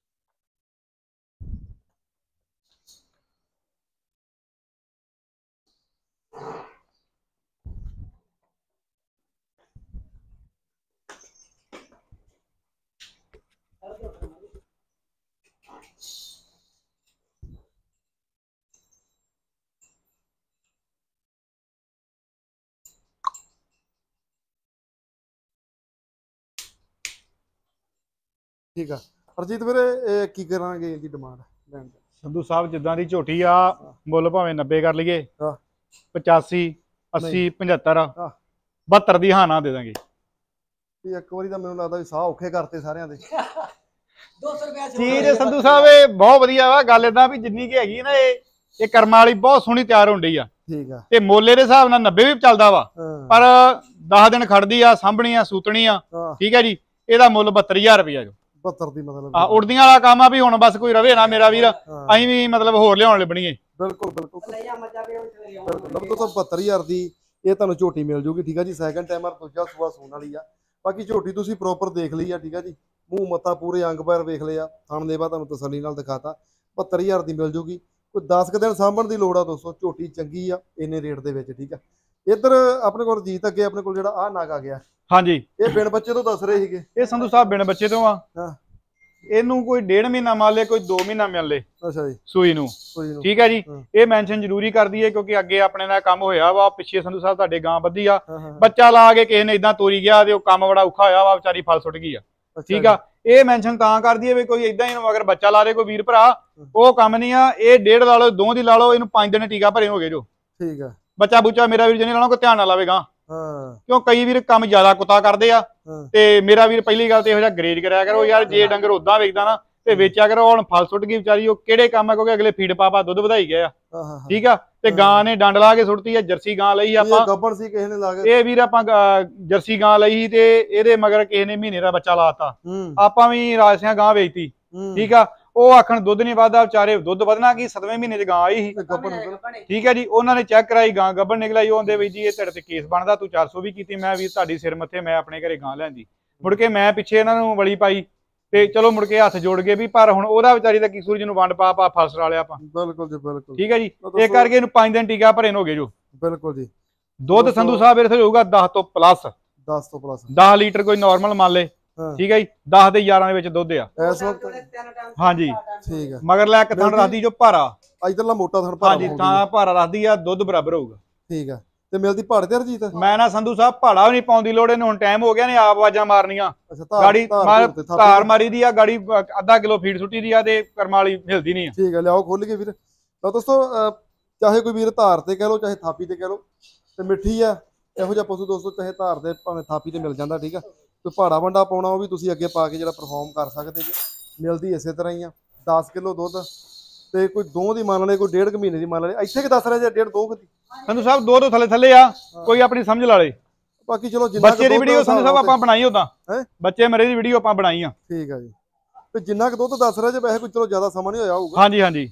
ਠੀਕ ਆ। ਹਰਜੀਤ ਵੀਰੇ ਇਹ ਕੀ ਕਰਾਂਗੇ ਇਹਦੀ ਡਿਮਾਂਡ ਲੈਣ ਦੀ? ਸੰਧੂ ਸਾਹਿਬ ਜਿੱਦਾਂ ਦੀ ਝੋਟੀ ਆ, ਮੁੱਲ ਭਾਵੇਂ 90 ਕਰ ਲਈਏ, 85 80 75 72 ਦੀ ਹਾਂ ਨਾ ਦੇ ਦਾਂਗੇ। ਵੀ ਇੱਕ ਵਾਰੀ ਤਾਂ ਮੈਨੂੰ ਲੱਗਦਾ ਵੀ ਸਾਹ ਔਖੇ ਕਰਤੇ ਸਾਰਿਆਂ ਦੇ। 200 ਰੁਪਏ ਚੀਜ਼ ਸੰਧੂ ਸਾਹਿਬ ਇਹ ਬਹੁਤ ਵਧੀਆ ਵਾ। ਗੱਲ ਏਦਾਂ ਵੀ ਜਿੰਨੀ ਕੀ ਹੈਗੀ ਨਾ, ਇਹ ਕਰਮਾਂ ਵਾਲੀ ਬਹੁਤ ਸੋਹਣੀ ਤਿਆਰ ਹੋਣ ਡਈ ਆ। ਠੀਕ ਆ। ਤੇ ਮੋਲੇ ਦੇ ਹਿਸਾਬ ਨਾਲ 90 ਵੀ ਚੱਲਦਾ ਵਾ, ਪਰ 10 ਦਿਨ ਖੜਦੀ ਆ, ਸਾਂਭਣੀ ਆ, ਸੂਤਣੀ ਆ, ਠੀਕ ਹੈ ਜੀ। ਇਹਦਾ ਮੁੱਲ 72000 ਰੁਪਇਆ ਜੋ। 72 ਦੀ ਮਤਲਬ ਉੜਦੀਆਂ ਵਾਲਾ ਕੰਮ ਆ ਵੀ ਹੁਣ ਬਸ ਕੋਈ ਰਵੇ ਨਾ ਮੇਰਾ ਵੀਰ, ਅਸੀਂ ਵੀ ਮਤਲਬ ਹੋਰ ਲਿਆਉਣ ਲੱਭਣੀਏ। ਬਿਲਕੁਲ ਬਿਲਕੁਲ ਬਿਲਕੁਲ। ਤਾਂ 72000 ਦੀ ਇਹ ਤੁਹਾਨੂੰ ਝੋਟੀ ਮਿਲ ਜੂਗੀ, ਠੀਕ ਆ ਜੀ। ਸੈਕੰਡ ਟਾਈਮਰ ਦੂਜਾ ਸੂਆ ਸੂਣ ਵਾਲੀ ਆ। ਬਾਕੀ ਝੋਟੀ ਤੁਸੀਂ ਪ੍ਰੋਪਰ ਦੇਖ ਲਈ ਆ, ਠੀਕ ਆ ਜੀ। ਮੂੰਹ ਮੱਥਾ ਪੂਰੇ ਅੰਗ ਪੈਰ ਵੇਖ ਲਿਆ, ਥਣ ਦੇਵਾ ਤੁਹਾਨੂੰ ਤਸੱਲੀ ਨਾਲ ਦਿਖਾਤਾ। 72000 ਦੀ ਮਿਲ ਜੂਗੀ। ਕੋਈ 10 ਕੁ ਦਿਨ ਸਾਂਭਣ ਦੀ ਲੋੜ ਆ ਦੋਸਤੋ, ਝੋਟੀ ਚੰਗੀ ਆ ਇੰਨੇ ਰੇਟ ਦੇ ਵਿੱਚ, ਠੀਕ ਆ। ਇੱਧਰ ਆਪਣੇ ਕੋਲ ਰਜੀਤ ਅੱਗੇ ਆਪਣੇ ਕੋਲ ਜਿਹੜਾ ਆਹ ਨਗ ਆ ਗਿਆ, ਹਾਂਜੀ, ਇਹ ਬਿਨ ਬੱਚੇ ਤੋਂ ਦੱਸ ਰਹੇ ਸੀਗੇ। ਇਹ ਸੰਧੂ ਸਾਹਿਬ ਬਿਨ ਬੱਚੇ ਤੋਂ ਆ। ਇਹਨੂੰ ਕੋਈ 1.5 ਮਹੀਨਾ ਮੰਨ ਲੇ, ਕੋਈ 2 ਮਹੀਨਾ ਮਿਲ ਲੇ। ਅੱਛਾ ਜੀ, ਸੂਈ ਨੂੰ, ਠੀਕ ਹੈ ਜੀ। ਇਹ ਮੈਂਸ਼ਨ ਜ਼ਰੂਰੀ ਕਰਦੀ ਹੈ ਕਿਉਂਕਿ ਅੱਗੇ ਆਪਣੇ ਨਾਲ ਕੰਮ ਹੋਇਆ ਵਾ ਪਿੱਛੇ ਸੰਧੂ ਸਾਹਿਬ ਤੁਹਾਡੇ ਗਾਂ ਬੱਧੀ ਆ, ਬੱਚਾ ਲਾ ਕੇ ਕਿਸੇ ਨੇ ਇਦਾਂ ਤੋਰੀ ਗਿਆ ਤੇ ਉਹ ਕੰਮ ਬੜਾ ਔਖਾ ਹੋਇਆ ਵਾ, ਵਿਚਾਰੀ ਫਲ ਸੁੱਟ ਗਈ ਆ, ਠੀਕ ਆ। ਇਹ ਮੈਂਸ਼ਨ ਤਾਂ ਕਰਦੀ ਹੈ ਵੀ ਕੋਈ ਇਦਾਂ ਹੀ ਅਗਰ ਬੱਚਾ ਲਾ ਦੇ ਕੋਈ ਵੀਰ ਭਰਾ, ਉਹ ਕੰਮ ਨਹੀਂ ਆ। ਇਹ 1.5 ਲਾ ਲਓ, 2 ਦੀ ਲਾ ਲਓ, ਇਹਨੂੰ 5 ਦਿਨ ਟੀਕਾ ਭਰੇ ਹੋ ਗਏ ਜੋ, ਠੀਕ ਆ। ਬੱਚਾ ਬੁੱਚਾ ਮੇਰਾ ਵੀਰ ਜਿਹਨੇ ਲਾਉਣਾ ਕੋਈ ਧਿਆਨ ਨਾ ਲਾਵੇਗਾ। ਹਾਂ ਕਿਉਂ ਕਈ ਵੀਰ ਕੰਮ ਜ਼ਿਆਦਾ ਕੁੱਤਾ ਕਰਦੇ ਆ ਤੇ ਮੇਰਾ ਵੀਰ ਪਹਿਲੀ ਗੱਲ ਤੇ ਇਹੋ ਜਿਹਾ ਗਰੇਜ ਕਰਿਆ ਕਰੋ ਯਾਰ। ਜੇ ਡੰਗਰ ਉਦਾਂ ਵੇਚਦਾ ਨਾ ਤੇ ਵੇਚਿਆ ਕਰੋ। ਹੁਣ ਫਲ ਸੁੱਟ ਗਈ ਵਿਚਾਰੀ, ਉਹ ਕਿਹੜੇ ਕੰਮ ਆ ਕਿਉਂਕਿ ਅਗਲੇ ਫੀਡ ਪਾ ਦੁੱਧ ਵਧਾਈ ਗਏ ਆ। ਠੀਕ ਆ। ਤੇ ਗਾਂ ਨੇ ਡੰਡ ਲਾ ਕੇ ਸੁੱਟਤੀ ਆ। ਜਰਸੀ ਗਾਂ ਲਈ ਆਪਾਂ, ਗੱਬਣ ਸੀ ਕਿਸੇ ਨੇ ਲਾ ਕੇ, ਇਹ ਵੀਰ ਆਪਾਂ ਜਰਸੀ ਗਾਂ ਲਈ ਤੇ ਇਹਦੇ ਮਗਰ ਕਿਸੇ ਨੇ ਮਹੀਨੇ ਦਾ ਬੱਚਾ ਲਾਤਾ। ਆਪਾਂ ਵੀ ਰਾਜਸਿਆਂ ਗਾਂ ਵੇਚਤੀ। ਠੀਕ ਆ। ਉਹ ਆਖਣ ਦੁੱਧ ਨਹੀਂ ਵੱਧਦਾ, ਵਿਚਾਰੇ ਦੁੱਧ ਵਧਣਾ ਕੀ 7ਵੇਂ ਮਹੀਨੇ ਚ ਗਾਂ ਆਈ ਸੀ। ਠੀਕ ਹੈ ਜੀ। ਉਹਨਾਂ ਨੇ ਚੈੱਕ ਕਰਾਈ ਗਾਂ ਗੱਭਣ ਨਿਕਲਾਈ। ਉਹਦੇ ਵਿੱਚ ਜੀ ਇਹ ਤੇਰੇ ਤੇ ਕੇਸ ਬਣਦਾ, ਤੂੰ 400 ਵੀ ਕੀਤੀ। ਮੈਂ ਵੀ ਤੁਹਾਡੀ ਸਿਰ ਮੱਥੇ ਮੈਂ ਆਪਣੇ ਘਰੇ ਗਾਂ ਲੈਂਦੀ। ਮੁੜ ਕੇ ਮੈਂ ਪਿੱਛੇ ਇਹਨਾਂ ਨੂੰ ਵਲੀ ਪਾਈ ਤੇ ਚਲੋ ਮੁੜ ਕੇ ਹੱਥ ਜੋੜ ਗਏ ਵੀ, ਪਰ ਹੁਣ ਉਹਦਾ ਵਿਚਾਰੀ ਦਾ ਕੀ ਸੂਰਜ ਨੂੰ ਵੰਡ ਪਾ ਫਸਰ ਵਾਲਿਆ ਆਪਾਂ। ਬਿਲਕੁਲ ਜੀ ਬਿਲਕੁਲ। ਠੀਕ ਹੈ ਜੀ। ਇਹ ਕਰਕੇ ਇਹਨੂੰ 5 ਦਿਨ ਟੀਕਾ ਭਰੇ ਹੋ ਗਏ ਜੋ। ਬਿਲਕੁਲ ਜੀ। ਦੁੱਧ ਸੰਧੂ ਸਾਹਿਬ ਇਹਦੇ ਹੋਊਗਾ 10 ਤੋਂ ਪਲੱਸ। 10 ਤੋਂ ਪਲੱਸ 10 ਲੀਟਰ ਕੋਈ ਨਾਰਮਲ ਮੰਨ ਲੇ। ਠੀਕ ਹੈ ਜੀ। 10 ਤੇ 11 ਦੇ ਵਿੱਚ ਦੁੱਧ ਆ ਇਸ ਵਕਤ। ਹਾਂਜੀ ਠੀਕ ਹੈ। ਮਗਰ ਲੈ ਕੇ ਥਣ ਰੱਖਦੀ ਜੋ ਭਾਰਾ, ਇਧਰਲਾ ਮੋਟਾ ਥਣ ਭਾਰਾ। ਹਾਂਜੀ ਥਾਂ ਭਾਰਾ ਰੱਖਦੀ ਆ, ਦੁੱਧ ਬਰਾਬਰ ਹੋਊਗਾ। ਠੀਕ ਹੈ। ਤੇ ਮਿਲਦੀ ਭਾੜੇ ਤੇ ਹਰਜੀਤ? ਮੈਂ ਨਾ ਸੰਧੂ ਸਾਹਿਬ ਭਾੜਾ ਵੀ ਨਹੀਂ ਪਾਉਣ ਦੀ ਲੋੜ। ਇਹਨੂੰ ਹੁਣ ਟਾਈਮ ਹੋ ਗਿਆ ਨੇ ਆਪ ਆਵਾਜ਼ਾਂ ਮਾਰਨੀਆਂ। ਅੱਛਾ ਗਾੜੀ ਧਾਰ ਮਾਰੀ ਦੀ ਆ, ਗਾੜੀ ਅੱਧਾ ਕਿਲੋ ਫੀਡ ਸੁੱਟੀ ਦੀ ਆ ਤੇ ਕਰਮ ਵਾਲੀ ਹਿਲਦੀ ਨਹੀਂ ਆ। ਠੀਕ ਹੈ। ਲਿਆਓ ਖੋਲ ਕੇ ਵੀਰ। ਤਾਂ ਦੋਸਤੋ ਚਾਹੇ ਕੋਈ ਵੀਰ ਧਾਰ ਤੇ ਕਹਿ ਲਓ ਚਾਹੇ ਥਾਪੀ ਤੇ ਕਹਿ ਲਓ, ਤੇ ਮਿੱਠੀ ਆ ਇਹੋ ਜਿਹਾ ਪਸ਼ੂ ਦੋਸਤੋ, ਚਾਹੇ ਧਾਰ ਤੇ ਭਾਵੇਂ ਥਾਪੀ ਤੇ ਮਿਲ ਜਾਂਦਾ। ਠੀਕ ਆ। ਕੋਈ ਭਾੜਾ ਵੰਡਾ ਪਾਉਣਾ ਉਹ ਵੀ ਤੁਸੀਂ ਅੱਗੇ ਪਾ ਕੇ ਜਿਹੜਾ ਪਰਫਾਰਮ ਕਰ ਸਕਦੇ ਜੀ। ਮਿਲਦੀ ਇਸੇ ਤਰ੍ਹਾਂ ਹੀ ਆ। 10 ਕਿਲੋ ਦੁੱਧ ਤੇ ਕੋਈ 2 ਦੀ ਮੰਨ ਲਏ, ਕੋਈ 1.5 ਮਹੀਨੇ ਦੀ ਮੰਨ ਲਏ। ਇੱਥੇ ਕਿ ਦੱਸ ਰਿਹਾ ਜੇ 1.5 2 ਦੀ ਸੰਧੂ ਸਾਹਿਬ 2 ਤੋਂ ਥੱਲੇ ਆ, ਕੋਈ ਆਪਣੀ ਸਮਝ ਲਾ ਲੇ। ਬਾਕੀ ਚਲੋ ਜਿੰਨਾ ਬੱਚੇ ਦੀ ਵੀਡੀਓ ਸੰਧੂ ਸਾਹਿਬ ਆਪਾਂ ਬਣਾਈ ਉਦਾਂ, ਬੱਚੇ ਮਰੇ ਦੀ ਵੀਡੀਓ ਆਪਾਂ ਬਣਾਈ ਆ। ਠੀਕ ਆ ਜੀ। ਤੇ ਜਿੰਨਾ ਕੁ ਦੁੱਧ ਦੱਸ ਰਿਹਾ ਜੇ ਵੈਸੇ ਕੋਈ ਚਲੋ ਜ਼ਿਆਦਾ ਸਮਾਂ ਨਹੀਂ ਹੋਇਆ ਹੋਊਗਾ। ਹਾਂਜੀ ਹਾਂਜੀ।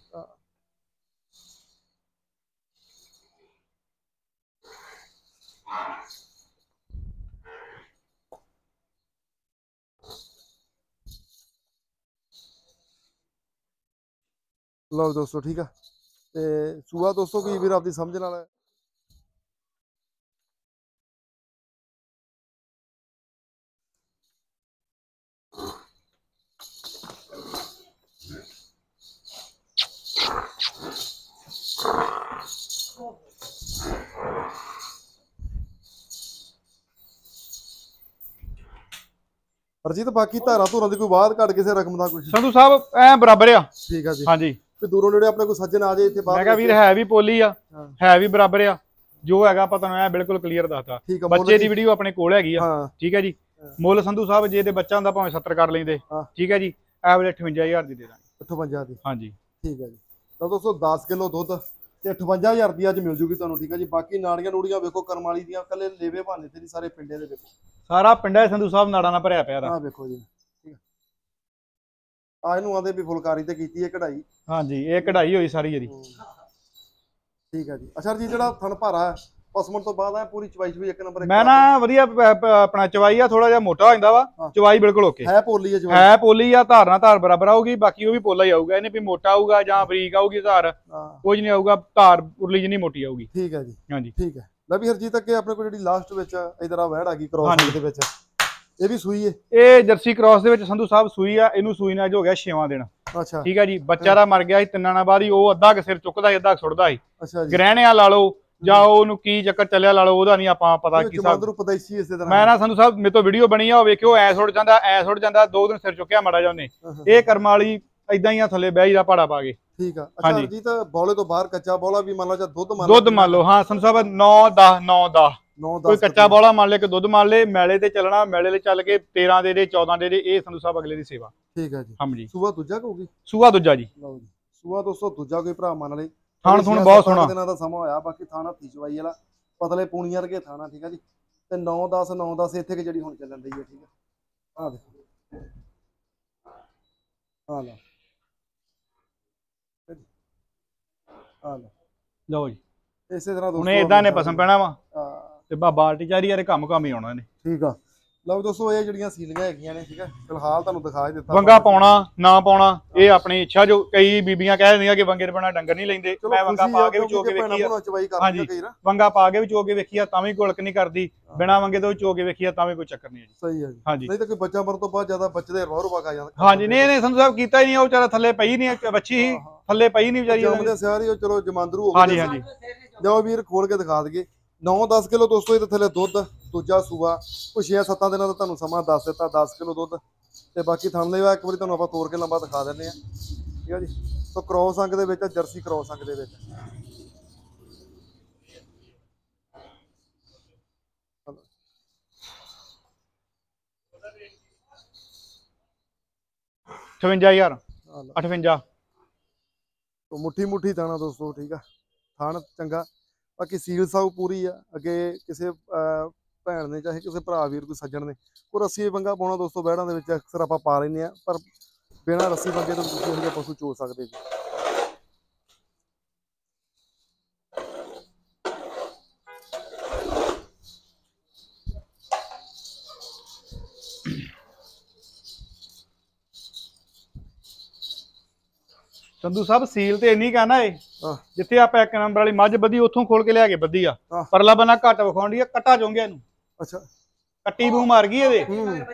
ਲਓ ਦੋਸਤੋ ਠੀਕ ਆ। ਤੇ ਸੂਆ ਦੋਸਤੋ ਕੋਈ ਵੀਰ ਆਪਦੀ ਸਮਝ ਨਾਲ ਹਰਜੀਤ ਬਾਕੀ ਧਾਰਾ ਧੂਰਾਂ ਦੀ ਕੋਈ ਬਾਤ ਘੱਟ ਕਿਸੇ ਰਕਮ ਦਾ ਕੁਝ ਸੰਧੂ ਸਾਹਿਬ ਐ ਬਰਾਬਰ ਆ। ਠੀਕ ਆ ਜੀ। ਹਾਂਜੀ। ਤੇ ਦੂਰੋਂ ਨੇੜੇ ਆਪਣੇ ਕੋਈ ਸੱਜਣ ਆ ਜਾਏ ਇੱਥੇ ਬਾਹਰ, ਮੈਂ ਕਿਹਾ ਵੀਰ ਹੈ ਵੀ ਪੋਲੀ ਆ, ਹੈ ਵੀ ਬਰਾਬਰ ਆ। ਜੋ ਹੈਗਾ ਆਪਾਂ ਤੁਹਾਨੂੰ ਐ ਬਿਲਕੁਲ ਕਲੀਅਰ ਦੱਸਦਾ। ਬੱਚੇ ਦੀ ਵੀਡੀਓ ਆਪਣੇ ਕੋਲ ਹੈਗੀ ਆ। ਠੀਕ ਹੈ ਜੀ। ਮੁੱਲ ਸੰਧੂ ਸਾਹਿਬ ਜੇ ਤੇ ਬੱਚਾ ਹੁੰਦਾ ਭਾਵੇਂ 70 ਕਰ ਲੈਂਦੇ। ਠੀਕ ਹੈ ਜੀ। ਐਵਰੇਜ 58000 ਦੀ ਦੇ ਦਾਂਗੇ। 58 ਦੀ। ਹਾਂਜੀ। ਠੀਕ ਹੈ ਜੀ। ਤਾਂ ਦੋਸਤੋ 10 ਕਿਲੋ ਦੁੱਧ ਤੇ 58000 ਦੀ ਅੱਜ ਮਿਲ ਜੂਗੀ ਤੁਹਾਨੂੰ। ਠੀਕ ਹੈ ਜੀ। ਬਾਕੀ ਨਾੜੀਆਂ ਨੂੜੀਆਂ ਵੇਖੋ ਕਰਮ ਵਾਲੀ ਦੀਆਂ, ਕੱਲੇ ਲੇਵੇ ਭਾਨੇ ਤੇ ਨਹੀਂ, ਸਾਰੇ ਪਿੰਡੇ ਦੇ ਵੇਖੋ ਸਾਰਾ ਪਿੰਡਾ ਸੰਧੂ ਸਾਹਿਬ ਨਾੜਾਂ ਨਾਲ ਭਰਿਆ ਪਿਆ। ਆਹ ਵੇਖੋ ਜੀ। ਠੀਕ ਹੈ। ਆ ਇਹਨੂੰ ਆਂਦੇ ਵੀ ਫੁਲਕਾਰੀ ਤੇ ਕੀਤੀ ਹੈ ਕਢਾਈ। ਹਾਂਜੀ ਇਹ ਕਢਾਈ ਹੋਈ ਸਾਰੀ ਇਹਦੀ। ਠੀਕ ਹੈ ਜੀ। ਅੱਛਾ ਜੀ ਜਿਹੜਾ ਥਣ ਭਾਰਾ ਪਸਮਣ ਤੋਂ ਬਾਅਦ ਆ ਪੂਰੀ ਚਵਾਈ ਚਵਾਈ ਇੱਕ ਨੰਬਰ। ਮੈਂ ਨਾ ਵਧੀਆ ਆਪਣਾ ਚਵਾਈ ਆ, ਥੋੜਾ ਜਿਹਾ ਮੋਟਾ ਹੋ ਜਾਂਦਾ ਵਾ। ਚਵਾਈ ਬਿਲਕੁਲ ਓਕੇ ਹੈ। ਪੋਲੀ ਹੈ ਚਵਾਈ, ਹੈ ਪੋਲੀ ਆ। ਧਾਰ ਨਾਲ ਧਾਰ ਬਰਾਬਰ ਆਊਗੀ। ਬਾਕੀ ਉਹ ਵੀ ਪੋਲਾ ਹੀ ਆਊਗਾ। ਇਹਨੇ ਵੀ ਮੋਟਾ ਆਊਗਾ ਜਾਂ ਬਰੀਕ ਆਊਗੀ ਧਾਰ, ਕੁਝ ਨਹੀਂ ਆਊਗਾ। ਧਾਰ ਉਰਲੀ ਜਿੰਨੀ ਮੋਟੀ ਆਊਗੀ। ਠੀਕ ਹੈ ਜੀ। ਹਾਂਜੀ ਠੀਕ ਹੈ। ਲੈ ਵੀ ਹਰਜੀਤ ਅੱਗੇ ਆਪਣੇ ਕੋਲ ਜਿਹੜੀ ਲਾਸਟ ਵਿੱਚ ਇਧਰ ਆ ਵਹਿੜ ਆ ਗਈ ਕ੍ਰੋਸ ਦੇ ਵਿੱਚ, ਇਹ ਵੀ ਸੂਈ ਹੈ। ਇਹ ਜਰਸੀ ਕ੍ਰੋਸ ਦੇ ਵਿੱਚ ਸੰਧੂ ਸਾਹਿਬ ਸੂਈ ਆ। ਇਹਨੂੰ ਸੂਈ ਨਾਲ ਹੋ ਗਿਆ 6ਵਾਂ ਦਿਨ। ਅੱਛਾ। ਠੀਕ ਹੈ ਜੀ। ਬੱਚਾ ਦਾ ਮਰ ਗਿਆ ਸੀ 3 ਦਿਨਾਂ ਬਾਅਦ ਹੀ। ਉਹ ਅੱਧਾ ਕਿ ਸਿਰ ਚੁੱਕਦਾ ਸੀ, ਅੱਧਾ ਸੁੱਟਦਾ ਸੀ। ਅੱਛਾ ਜੀ। ਗ੍ਰਹਿਣਿਆ ਲਾ ਲਓ ਜਾਂ ਉਹਨੂੰ ਕੀ ਚੱਕਰ ਚੱਲਿਆ ਲਾ ਲਓ, ਉਹਦਾ ਨਹੀਂ ਆਪਾਂ ਪਤਾ ਕੀ ਹਿਸਾਬ। ਮੈਂ ਨਾ ਸੰਧੂ ਸਾਹਿਬ ਮੇਰੇ ਤੋਂ ਵੀਡੀਓ ਬਣੀ ਆ, ਉਹ ਵੇਖਿਓ ਐ ਸੁੱਟ ਜਾਂਦਾ, ਐ ਸੁੱਟ ਜਾਂਦਾ। 2 ਦਿਨ ਸਿਰ ਚੁੱਕਿਆ ਮਾੜਾ ਜਿਹਾ ਉਹਨੇ। ਇਹ ਕਰਮ ਵਾਲੀ ਏਦਾਂ ਹੀ ਆ, ਥੱਲੇ ਬਹਿ ਦਾ ਭਾੜਾ ਪਾ ਕੇ। ਠੀਕ ਆ। ਅੱਛਾ ਜੀ। ਤਾਂ ਬੋਲੇ ਤੋਂ ਬਾਹਰ ਕੱਚਾ ਬੋਲਾ ਵੀ ਮੰਨ ਲਓ ਜਾਂ ਦੁੱਧ ਮੰਨ ਲਓ। ਹਾਂ ਸੰਧੂ ਸਾਹਿਬ 9 10 9 10 ਕੋਈ ਕੱਚਾ ਬੋਲਾ ਮੰਨ ਲੈ ਕਿ ਦੁੱਧ ਮੰਨ ਲੈ। ਮੈਲੇ ਤੇ ਚੱਲਣਾ, ਮੈਲੇ ਤੇ ਚੱਲ ਕੇ 13 ਦੇ 14 ਦੇ। ਇਹ ਸੰਧੂ ਸਾਹਿਬ ਅਗਲੇ ਦੀ ਸੇਵਾ। ਠੀਕ ਹੈ ਜੀ। ਹਾਂਜੀ। ਸੂਆ ਦੂਜਾ ਕਹੂਗੀ? ਸੂਆ ਦੂਜਾ ਜੀ। ਲਓ ਜੀ। ਸੂਆ ਦੋਸਤੋ ਦੂਜਾ ਕੋਈ ਭਰਾ ਮੰਨ ਲੈ। ਥਾਣ ਥੁਣ ਬਹੁਤ ਸੋਹਣਾ। ਦਿਨਾਂ ਦਾ ਸਮਾਂ ਹੋਇਆ। ਬਾਕੀ ਥਾਣਾ ਹੱਥੀ ਚਵਾਈ ਵਾਲਾ, ਪਤਲੇ ਪੂਣੀਆਂ ਵਰਗੇ ਥਾਣਾ। ਠੀਕ ਹੈ ਜੀ। ਤੇ 9 10 9 10 ਇੱਥੇ ਕਿ ਜਿਹੜੀ ਹੁਣ ਚੱਲਣ ਰਹੀ ਹੈ। ਠੀਕ ਹੈ। ਆਹ ਦੇਖੋ। ਆ ਲਓ। ਲਓ ਜੀ। ਇਸੇ ਤਰ੍ਹਾਂ ਉਹਨੇ ਇਦਾਂ ਨੇ ਪਸੰਦ ਪੈਣਾ ਵਾ ਤੇ ਬਾਲਟੀ ਚਾਰੀ ਯਾਰ ਕੰਮ ਹੀ ਆਉਣਾ ਨੇ। ਠੀਕ ਆ। ਲਓ ਦੋਸਤੋ ਇਹ ਜਿਹੜੀਆਂ ਸੀਲੀਆਂ ਹੈਗੀਆਂ ਨੇ। ਠੀਕ ਹੈ। ਫਿਲਹਾਲ ਤੁਹਾਨੂੰ ਦਿਖਾ ਦਿੱਤਾ। ਵੰਗਾ ਪਾਉਣਾ ਨਾ ਪਾਉਣਾ ਇਹ ਆਪਣੀ ਇੱਛਾ। ਜੋ ਕਈ ਬੀਬੀਆਂ ਕਹਿ ਦਿੰਦੀਆਂ ਕਿ ਵੰਗੇ ਦੇ ਬਣਾ ਡੰਗਰ ਨਹੀਂ ਲੈਂਦੇ। ਮੈਂ ਵੰਗਾ ਪਾ ਕੇ ਵੀ ਚੋ ਕੇ ਵੇਖੀ ਆ। ਹਾਂਜੀ। ਵੰਗਾ ਪਾ ਕੇ ਵੀ ਚੋ ਕੇ ਵੇਖੀ ਆ ਤਾਂ ਵੀ ਗੁਲਕ ਨਹੀਂ ਕਰਦੀ। ਬਿਨਾ ਵੰਗੇ ਤੋਂ ਚੋ ਕੇ ਵੇਖੀ ਆ ਤਾਂ ਵੀ ਕੋਈ ਚੱਕਰ ਨਹੀਂ ਹੈ ਜੀ। ਸਹੀ ਹੈ ਜੀ। ਹਾਂਜੀ। ਨਹੀਂ ਤਾਂ ਕੋਈ ਬੱਚਾ ਮਰਨ ਤੋਂ ਬਾਅਦ ਜ਼ਿਆਦਾ ਬੱਚਦੇ ਰੋਹ ਖਾ ਜਾਂਦਾ। ਹਾਂਜੀ। ਨਹੀਂ ਇਹਨੇ ਸੰਧੂ ਸਾਹਿਬ ਕੀਤਾ ਹੀ ਨਹੀਂ। ਉਹ ਵਿਚਾਰਾ ਥੱਲੇ ਪਈ ਨਹੀਂ, ਬੱਚੀ ਹੀ ਥੱਲੇ ਪਈ ਨਹੀਂ ਵਿਚਾਰੀ। ਜੰਮਦੇ ਸਿਆਰੀ ਉਹ ਚਲੋ ਜਮਾਂਦਰੂ ਹੋ ਗਏ। ਹਾਂਜੀ ਹਾਂਜੀ। ਜਾਓ ਵੀਰ ਖੋਲ ਕੇ ਦਿਖਾ ਦਈਏ। 9 10 ਕਿਲੋ ਦੋਸਤੋ ਇਹਦੇ ਥੱਲੇ ਦੁੱਧ। ਦੂਜਾ ਸੂਆ ਕੋਈ 6 7 ਦਿਨਾਂ ਦਾ ਤੁਹਾਨੂੰ ਸਮਾਂ ਦੱਸ ਦਿੱਤਾ। 10 ਕਿਲੋ ਦੁੱਧ ਤੇ ਬਾਕੀ ਥਣ ਲੈਵਾ ਇੱਕ ਵਾਰੀ ਤੁਹਾਨੂੰ ਆਪਾਂ ਤੋੜ ਕੇ ਲੰਬਾ ਦਿਖਾ ਦਿੰਦੇ ਆ। ਠੀਕ ਆ ਜੀ। ਸੋ ਕ੍ਰੋਸ ਅੰਗ ਦੇ ਵਿੱਚ ਜਰਸੀ ਕ੍ਰੋਸ ਅੰਗ ਦੇ ਵਿੱਚ 58000 ਆ ਲੈ 58। ਤੋ ਮੁੱਠੀ ਦਾਣਾ ਦੋਸਤੋ, ਠੀਕ ਆ। ਥਣ ਚੰਗਾ, ਬਾਕੀ ਸੀਲ ਸਾਊ ਪੂਰੀ ਆ। ਅੱਗੇ ਕਿਸੇ ਭੈਣ ਨੇ ਚਾਹੇ ਕਿਸੇ ਭਰਾ ਵੀਰ ਕੋਈ ਸੱਜਣ ਨੇ ਕੋਈ ਰੱਸੀ ਵੰਗਾ ਪਾਉਣਾ ਦੋਸਤੋ, ਬੈੜਾਂ ਦੇ ਵਿੱਚ ਅਕਸਰ ਆਪਾਂ ਪਾ ਲੈਂਦੇ ਆ, ਪਰ ਬਿਨਾਂ ਰੱਸੀ ਵੰਗੇ ਤੋਂ ਤੁਸੀਂ ਇਹੋ ਜਿਹੇ ਪਸ਼ੂ ਚੋ ਸਕਦੇ ਜੀ। ਸੰਧੂ ਸਾਹਿਬ ਸੀਲ ਤੇ ਇੰਨੀ ਕਹਿਣਾ ਏ, ਆਹ ਜਿੱਥੇ ਆਪਾਂ 1 ਨੰਬਰ ਵਾਲੀ ਮੱਝ ਬੱਧੀ ਉੱਥੋਂ ਖੋਲ ਕੇ ਲਿਆ ਕੇ ਬੱਧੀ ਆ। ਆਹ। ਪਰਲਾ ਬੰਨਾ ਘੱਟ ਵਿਖਾਉਂਦੀ ਆ, ਕੱਟਾ ਚੁੰਗਿਆ ਇਹਨੂੰ, ਅੱਛਾ ਕੱਟੀ ਬੂ ਮਾਰ ਗਈ ਇਹਦੇ।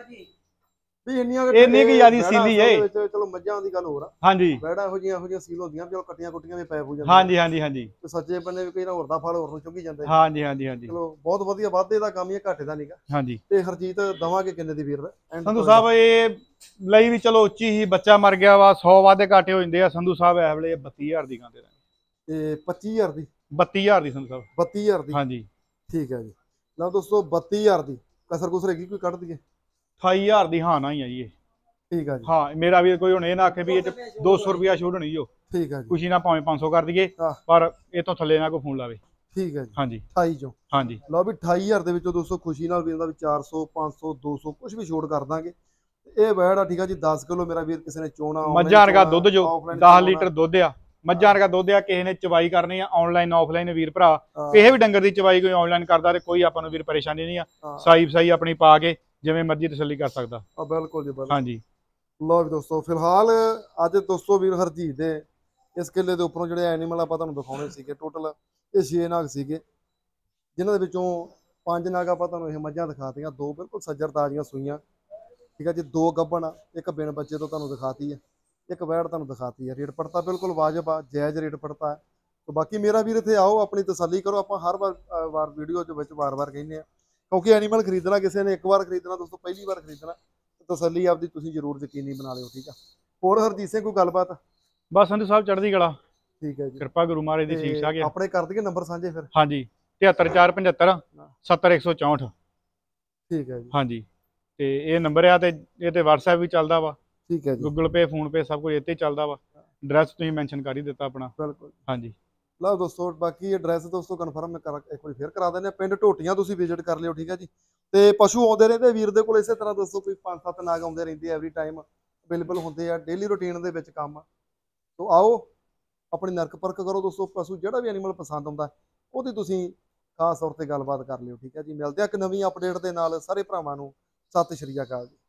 ਵੀ ਇੰਨੀਆਂ ਇੰਨੀ ਕੁ ਜ਼ਿਆਦੀ ਸੀਲੀ ਏ। ਚਲੋ ਮੱਝਾਂ ਦੀ ਗੱਲ ਹੋਰ ਆ, ਹਾਂਜੀ ਬੈੜਾ ਇਹੋ ਜਿਹੀਆਂ ਸੀਲ ਹੁੰਦੀਆਂ, ਚਲੋ ਕੱਟੀਆਂ ਕੁੱਟੀਆਂ ਵੀ ਪੈ ਹੋ ਜਾਂਦੀਆਂ। ਹਾਂਜੀ ਹਾਂਜੀ ਹਾਂਜੀ ਤੇ ਸੱਜੇ ਬੰਨੇ ਵੀ ਕਈ ਹੋਰ ਦਾ ਫਲ ਹੋਰ ਨੂੰ ਚੁੰਗੀ ਜਾਂਦਾ। ਹਾਂਜੀ ਹਾਂਜੀ ਹਾਂਜੀ ਚਲੋ ਬਹੁਤ ਵਧੀਆ, ਵਾਧੇ ਦਾ ਕੰਮ ਹੀ ਆ, ਘਾਟੇ ਦਾ ਨਹੀਂਗਾ। ਹਾਂਜੀ। ਤੇ ਹਰਜੀਤ ਦਵਾਂਗੇ ਕਿੰਨੇ ਦੀ ਵੀਰ ਦਾ? ਸੰਧੂ ਸਾਹਿਬ ਇਹ ਲਈ ਵੀ ਚਲੋ ਉੱਚੀ ਹੀ, ਬੱਚਾ ਮਰ ਗਿਆ ਵਾ, 100 ਵਾਧੇ ਘਾਟੇ ਹੋ ਜਾਂਦੇ ਆ ਸੰਧੂ ਸਾਹਿਬ। ਇਸ ਵੇਲੇ 32000 ਦੀ ਗਾਂਦੇ ਤੇ 25000 ਦੀ 32000 ਦੀ ਸੰਧੂ ਸਾਹਿਬ। 32000 ਦੀ, ਹਾਂਜੀ ਠੀਕ ਹੈ ਜੀ। ਲਓ ਦੋਸਤੋ 32000 ਦੀ ਕਸਰ ਕੁਸਰ ਹੈਗੀ ਕੋਈ ਕੱਢ ਦਈਏ? 28000 ਦੀ ਹਾਂ ਨਾ ਹੀ ਆ ਜੀ ਇਹ। ਠੀਕ ਆ ਜੀ। ਹਾਂ ਮੇਰਾ ਵੀ ਕੋਈ ਹੁਣ ਇਹ ਨਾ ਆਖੇ ਵੀ ਇਹ 'ਚ 200 ਰੁਪਿਆ ਛੋੜ ਹੋਣੀ ਜੋ, ਠੀਕ ਆ ਜੀ। ਖੁਸ਼ੀ ਨਾਲ ਭਾਵੇਂ 500 ਕਰ ਦਈਏ, ਆਹ। ਪਰ ਇਹ ਤੋਂ ਥੱਲੇ ਨਾ ਕੋਈ ਫੋਨ ਲਾਵੇ। ਠੀਕ ਹੈ ਜੀ। ਹਾਂਜੀ 28 ਚੋਂ ਹਾਂਜੀ। ਲਓ ਵੀ 28000 ਦੇ ਵਿੱਚੋਂ ਦੋਸਤੋ ਖੁਸ਼ੀ ਨਾਲ ਵੀਰ ਦਾ ਵੀ 400 500 200 ਕੁਝ ਵੀ ਛੋੜ ਕਰ ਦਾਂਗੇ। ਇਹ ਬੈੜ ਆ, ਠੀਕ ਆ ਜੀ। 10 ਕਿਲੋ ਮੇਰਾ ਵੀਰ ਕਿਸੇ ਨੇ ਚੋਣਾ, ਮੱਝਾਂ ਵਰਗਾ ਦੁੱਧ ਜੋ 10 ਲੀਟਰ ਦੁੱਧ ਆ, ਮੱਝਾਂ ਵਰਗਾ ਦੁੱਧ ਆ। ਕਿਸੇ ਨੇ ਚਵਾਈ ਕਰਨੀ ਆ ਆਨਲਾਈਨ ਆਫਲਾਈਨ ਵੀਰ ਭਰਾ, ਕਿਸੇ ਵੀ ਡੰਗਰ ਦੀ ਚਵਾਈ ਕੋਈ ਆਨਲਾਈਨ ਕਰਦਾ ਤੇ ਕੋਈ ਆਪਾਂ ਨੂੰ ਵੀਰ ਪਰੇਸ਼ਾਨੀ ਨਹੀਂ ਆ। ਸਾਈ ਫਸਾਈ ਆਪਣੀ ਪਾ ਕੇ ਜਿਵੇਂ ਮਰਜ਼ੀ ਤਸੱਲੀ ਕਰ ਸਕਦਾ। ਬਿਲਕੁਲ ਜੀ ਬਿਲਕੁਲ। ਹਾਂਜੀ। ਲਓ ਵੀ ਦੋਸਤੋ ਫਿਲਹਾਲ ਅੱਜ ਦੋਸਤੋ ਵੀਰ ਹਰਜੀਤ ਦੇ ਇਸ ਕਿੱਲੇ ਦੇ ਉੱਪਰੋਂ ਜਿਹੜੇ ਐਨੀਮਲ ਆਪਾਂ ਤੁਹਾਨੂੰ ਦਿਖਾਉਣੇ ਸੀਗੇ, ਟੋਟਲ ਇਹ 6 ਨਾਗ ਸੀਗੇ, ਜਿਨ੍ਹਾਂ ਦੇ ਵਿੱਚੋਂ 5 ਨਾਗ ਆਪਾਂ ਤੁਹਾਨੂੰ ਇਹ ਮੱਝਾਂ ਦਿਖਾਤੀਆਂ, 2 ਬਿਲਕੁਲ ਸੱਜਰ ਤਾਜ਼ੀਆਂ ਸੂਈਆਂ, ਠੀਕ ਹੈ ਜੀ। 2 ਗੱਭਣ, ਇੱਕ ਬਿਨ ਬੱਚੇ ਤੋਂ ਤੁਹਾਨੂੰ ਦਿਖਾਤੀ ਹੈ, ਇੱਕ ਵੈੜ ਤੁਹਾਨੂੰ ਦਿਖਾਤੀ ਹੈ। ਰੇਟ ਪੜਤਾ ਬਿਲਕੁਲ ਵਾਜਬ ਆ, ਜਾਇਜ਼ ਰੇਟ ਪੜਤਾ ਹੈ। ਤੇ ਬਾਕੀ ਮੇਰਾ ਵੀਰ ਇੱਥੇ ਆਓ, ਆਪਣੀ ਤਸੱਲੀ ਕਰੋ। ਆਪਾਂ ਹਰ ਵਾਰ ਵੀਡੀਓ ਦੇ ਵਿੱਚ ਵਾਰ-ਵਾਰ ਕਹਿੰਦੇ ਆ, ਕਿਉਂਕਿ ਐਨੀਮਲ ਖਰੀਦਣਾ ਕਿਸੇ ਨੇ ਇੱਕ ਵਾਰ ਖਰੀਦਣਾ ਦੋਸਤੋ, ਪਹਿਲੀ ਵਾਰ ਖਰੀਦਣਾ, ਤਸੱਲੀ ਆਪਦੀ ਤੁਸੀਂ ਜ਼ਰੂਰ ਯਕੀਨੀ ਬਣਾ ਲਿਓ, ਠੀਕ ਆ। ਹੋਰ ਹਰਜੀਤ ਸਿੰਘ ਕੋਈ ਗੱਲਬਾਤ? ਬਸ ਸੰਧੂ ਸਾਹਿਬ ਚੜ੍ਹਦੀ ਕਲਾ, ਠੀਕ ਹੈ ਜੀ। ਕਿਰਪਾ ਗੁਰੂ ਮਹਾਰਾਜ ਦੀ ਠੀਕ ਠਾਕ ਆ। ਆਪਣੇ ਕਰ ਦਈਏ ਨੰਬਰ ਸਾਂਝੇ ਫਿਰ? ਹਾਂਜੀ 73475 70164। ਠੀਕ ਹੈ ਜੀ। ਹਾਂਜੀ ਤੇ ਇਹ ਨੰਬਰ ਆ, ਤੇ ਇਹ ਤੇ WhatsApp ਵੀ ਚੱਲਦਾ ਵਾ, ਠੀਕ ਹੈ ਜੀ। ਗੂਗਲ ਪੇ ਫੋਨ ਪੇ ਸਭ ਕੁਝ ਇੱਥੇ ਚੱਲਦਾ ਵਾ। ਐਡਰੈਸ ਤੁਸੀਂ ਮੈਂਸ਼ਨ ਕਰ ਹੀ ਦਿੱਤਾ ਆਪਣਾ। ਬਿਲਕੁਲ। ਹਾਂਜੀ। ਲਓ ਦੋਸਤੋ ਬਾਕੀ ਐਡਰੈਸ ਦੋਸਤੋ ਕਨਫਰਮ ਮੈਂ ਇੱਕ ਵਾਰੀ ਫੇਰ ਕਰਾ ਦਿੰਦੇ ਆ। ਪਿੰਡ ਢੋਟੀਆਂ ਤੁਸੀਂ ਵਿਜ਼ਿਟ ਕਰ ਲਿਓ, ਠੀਕ ਹੈ ਜੀ। ਤੇ ਪਸ਼ੂ ਆਉਂਦੇ ਰਹਿੰਦੇ ਵੀਰ ਦੇ ਕੋਲ, ਇਸੇ ਤਰ੍ਹਾਂ ਦੋਸਤੋ ਕੋਈ 5-7 ਨਾਗ ਆਉਂਦੇ ਰਹਿੰਦੇ ਐਵਰੀ ਟਾਈਮ ਅਵੇਲੇਬਲ ਹੁੰਦੇ ਆ, ਡੇਲੀ ਰੂਟੀਨ ਦੇ ਵਿੱਚ ਕੰਮ। ਸੋ ਆਓ ਆਪਣੀ ਨਰਕ ਪਰਖ ਕਰੋ ਦੋਸਤੋ, ਪਸ਼ੂ ਜਿਹੜਾ ਵੀ ਐਨੀਮਲ ਪਸੰਦ ਆਉਂਦਾ ਉਹਦੀ ਤੁਸੀਂ ਖਾਸ ਤੌਰ ਤੇ ਗੱਲਬਾਤ ਕਰ ਲਿਓ, ਠੀਕ ਹੈ ਜੀ। ਮਿਲਦੇ ਆ ਇੱਕ ਨਵੀਂ ਅਪਡੇਟ ਦੇ ਨਾਲ। ਸਾਰੇ ਭਰਾਵਾਂ ਨੂੰ ਸਤਿ ਸ਼੍ਰੀ ਅਕਾਲ ਜੀ।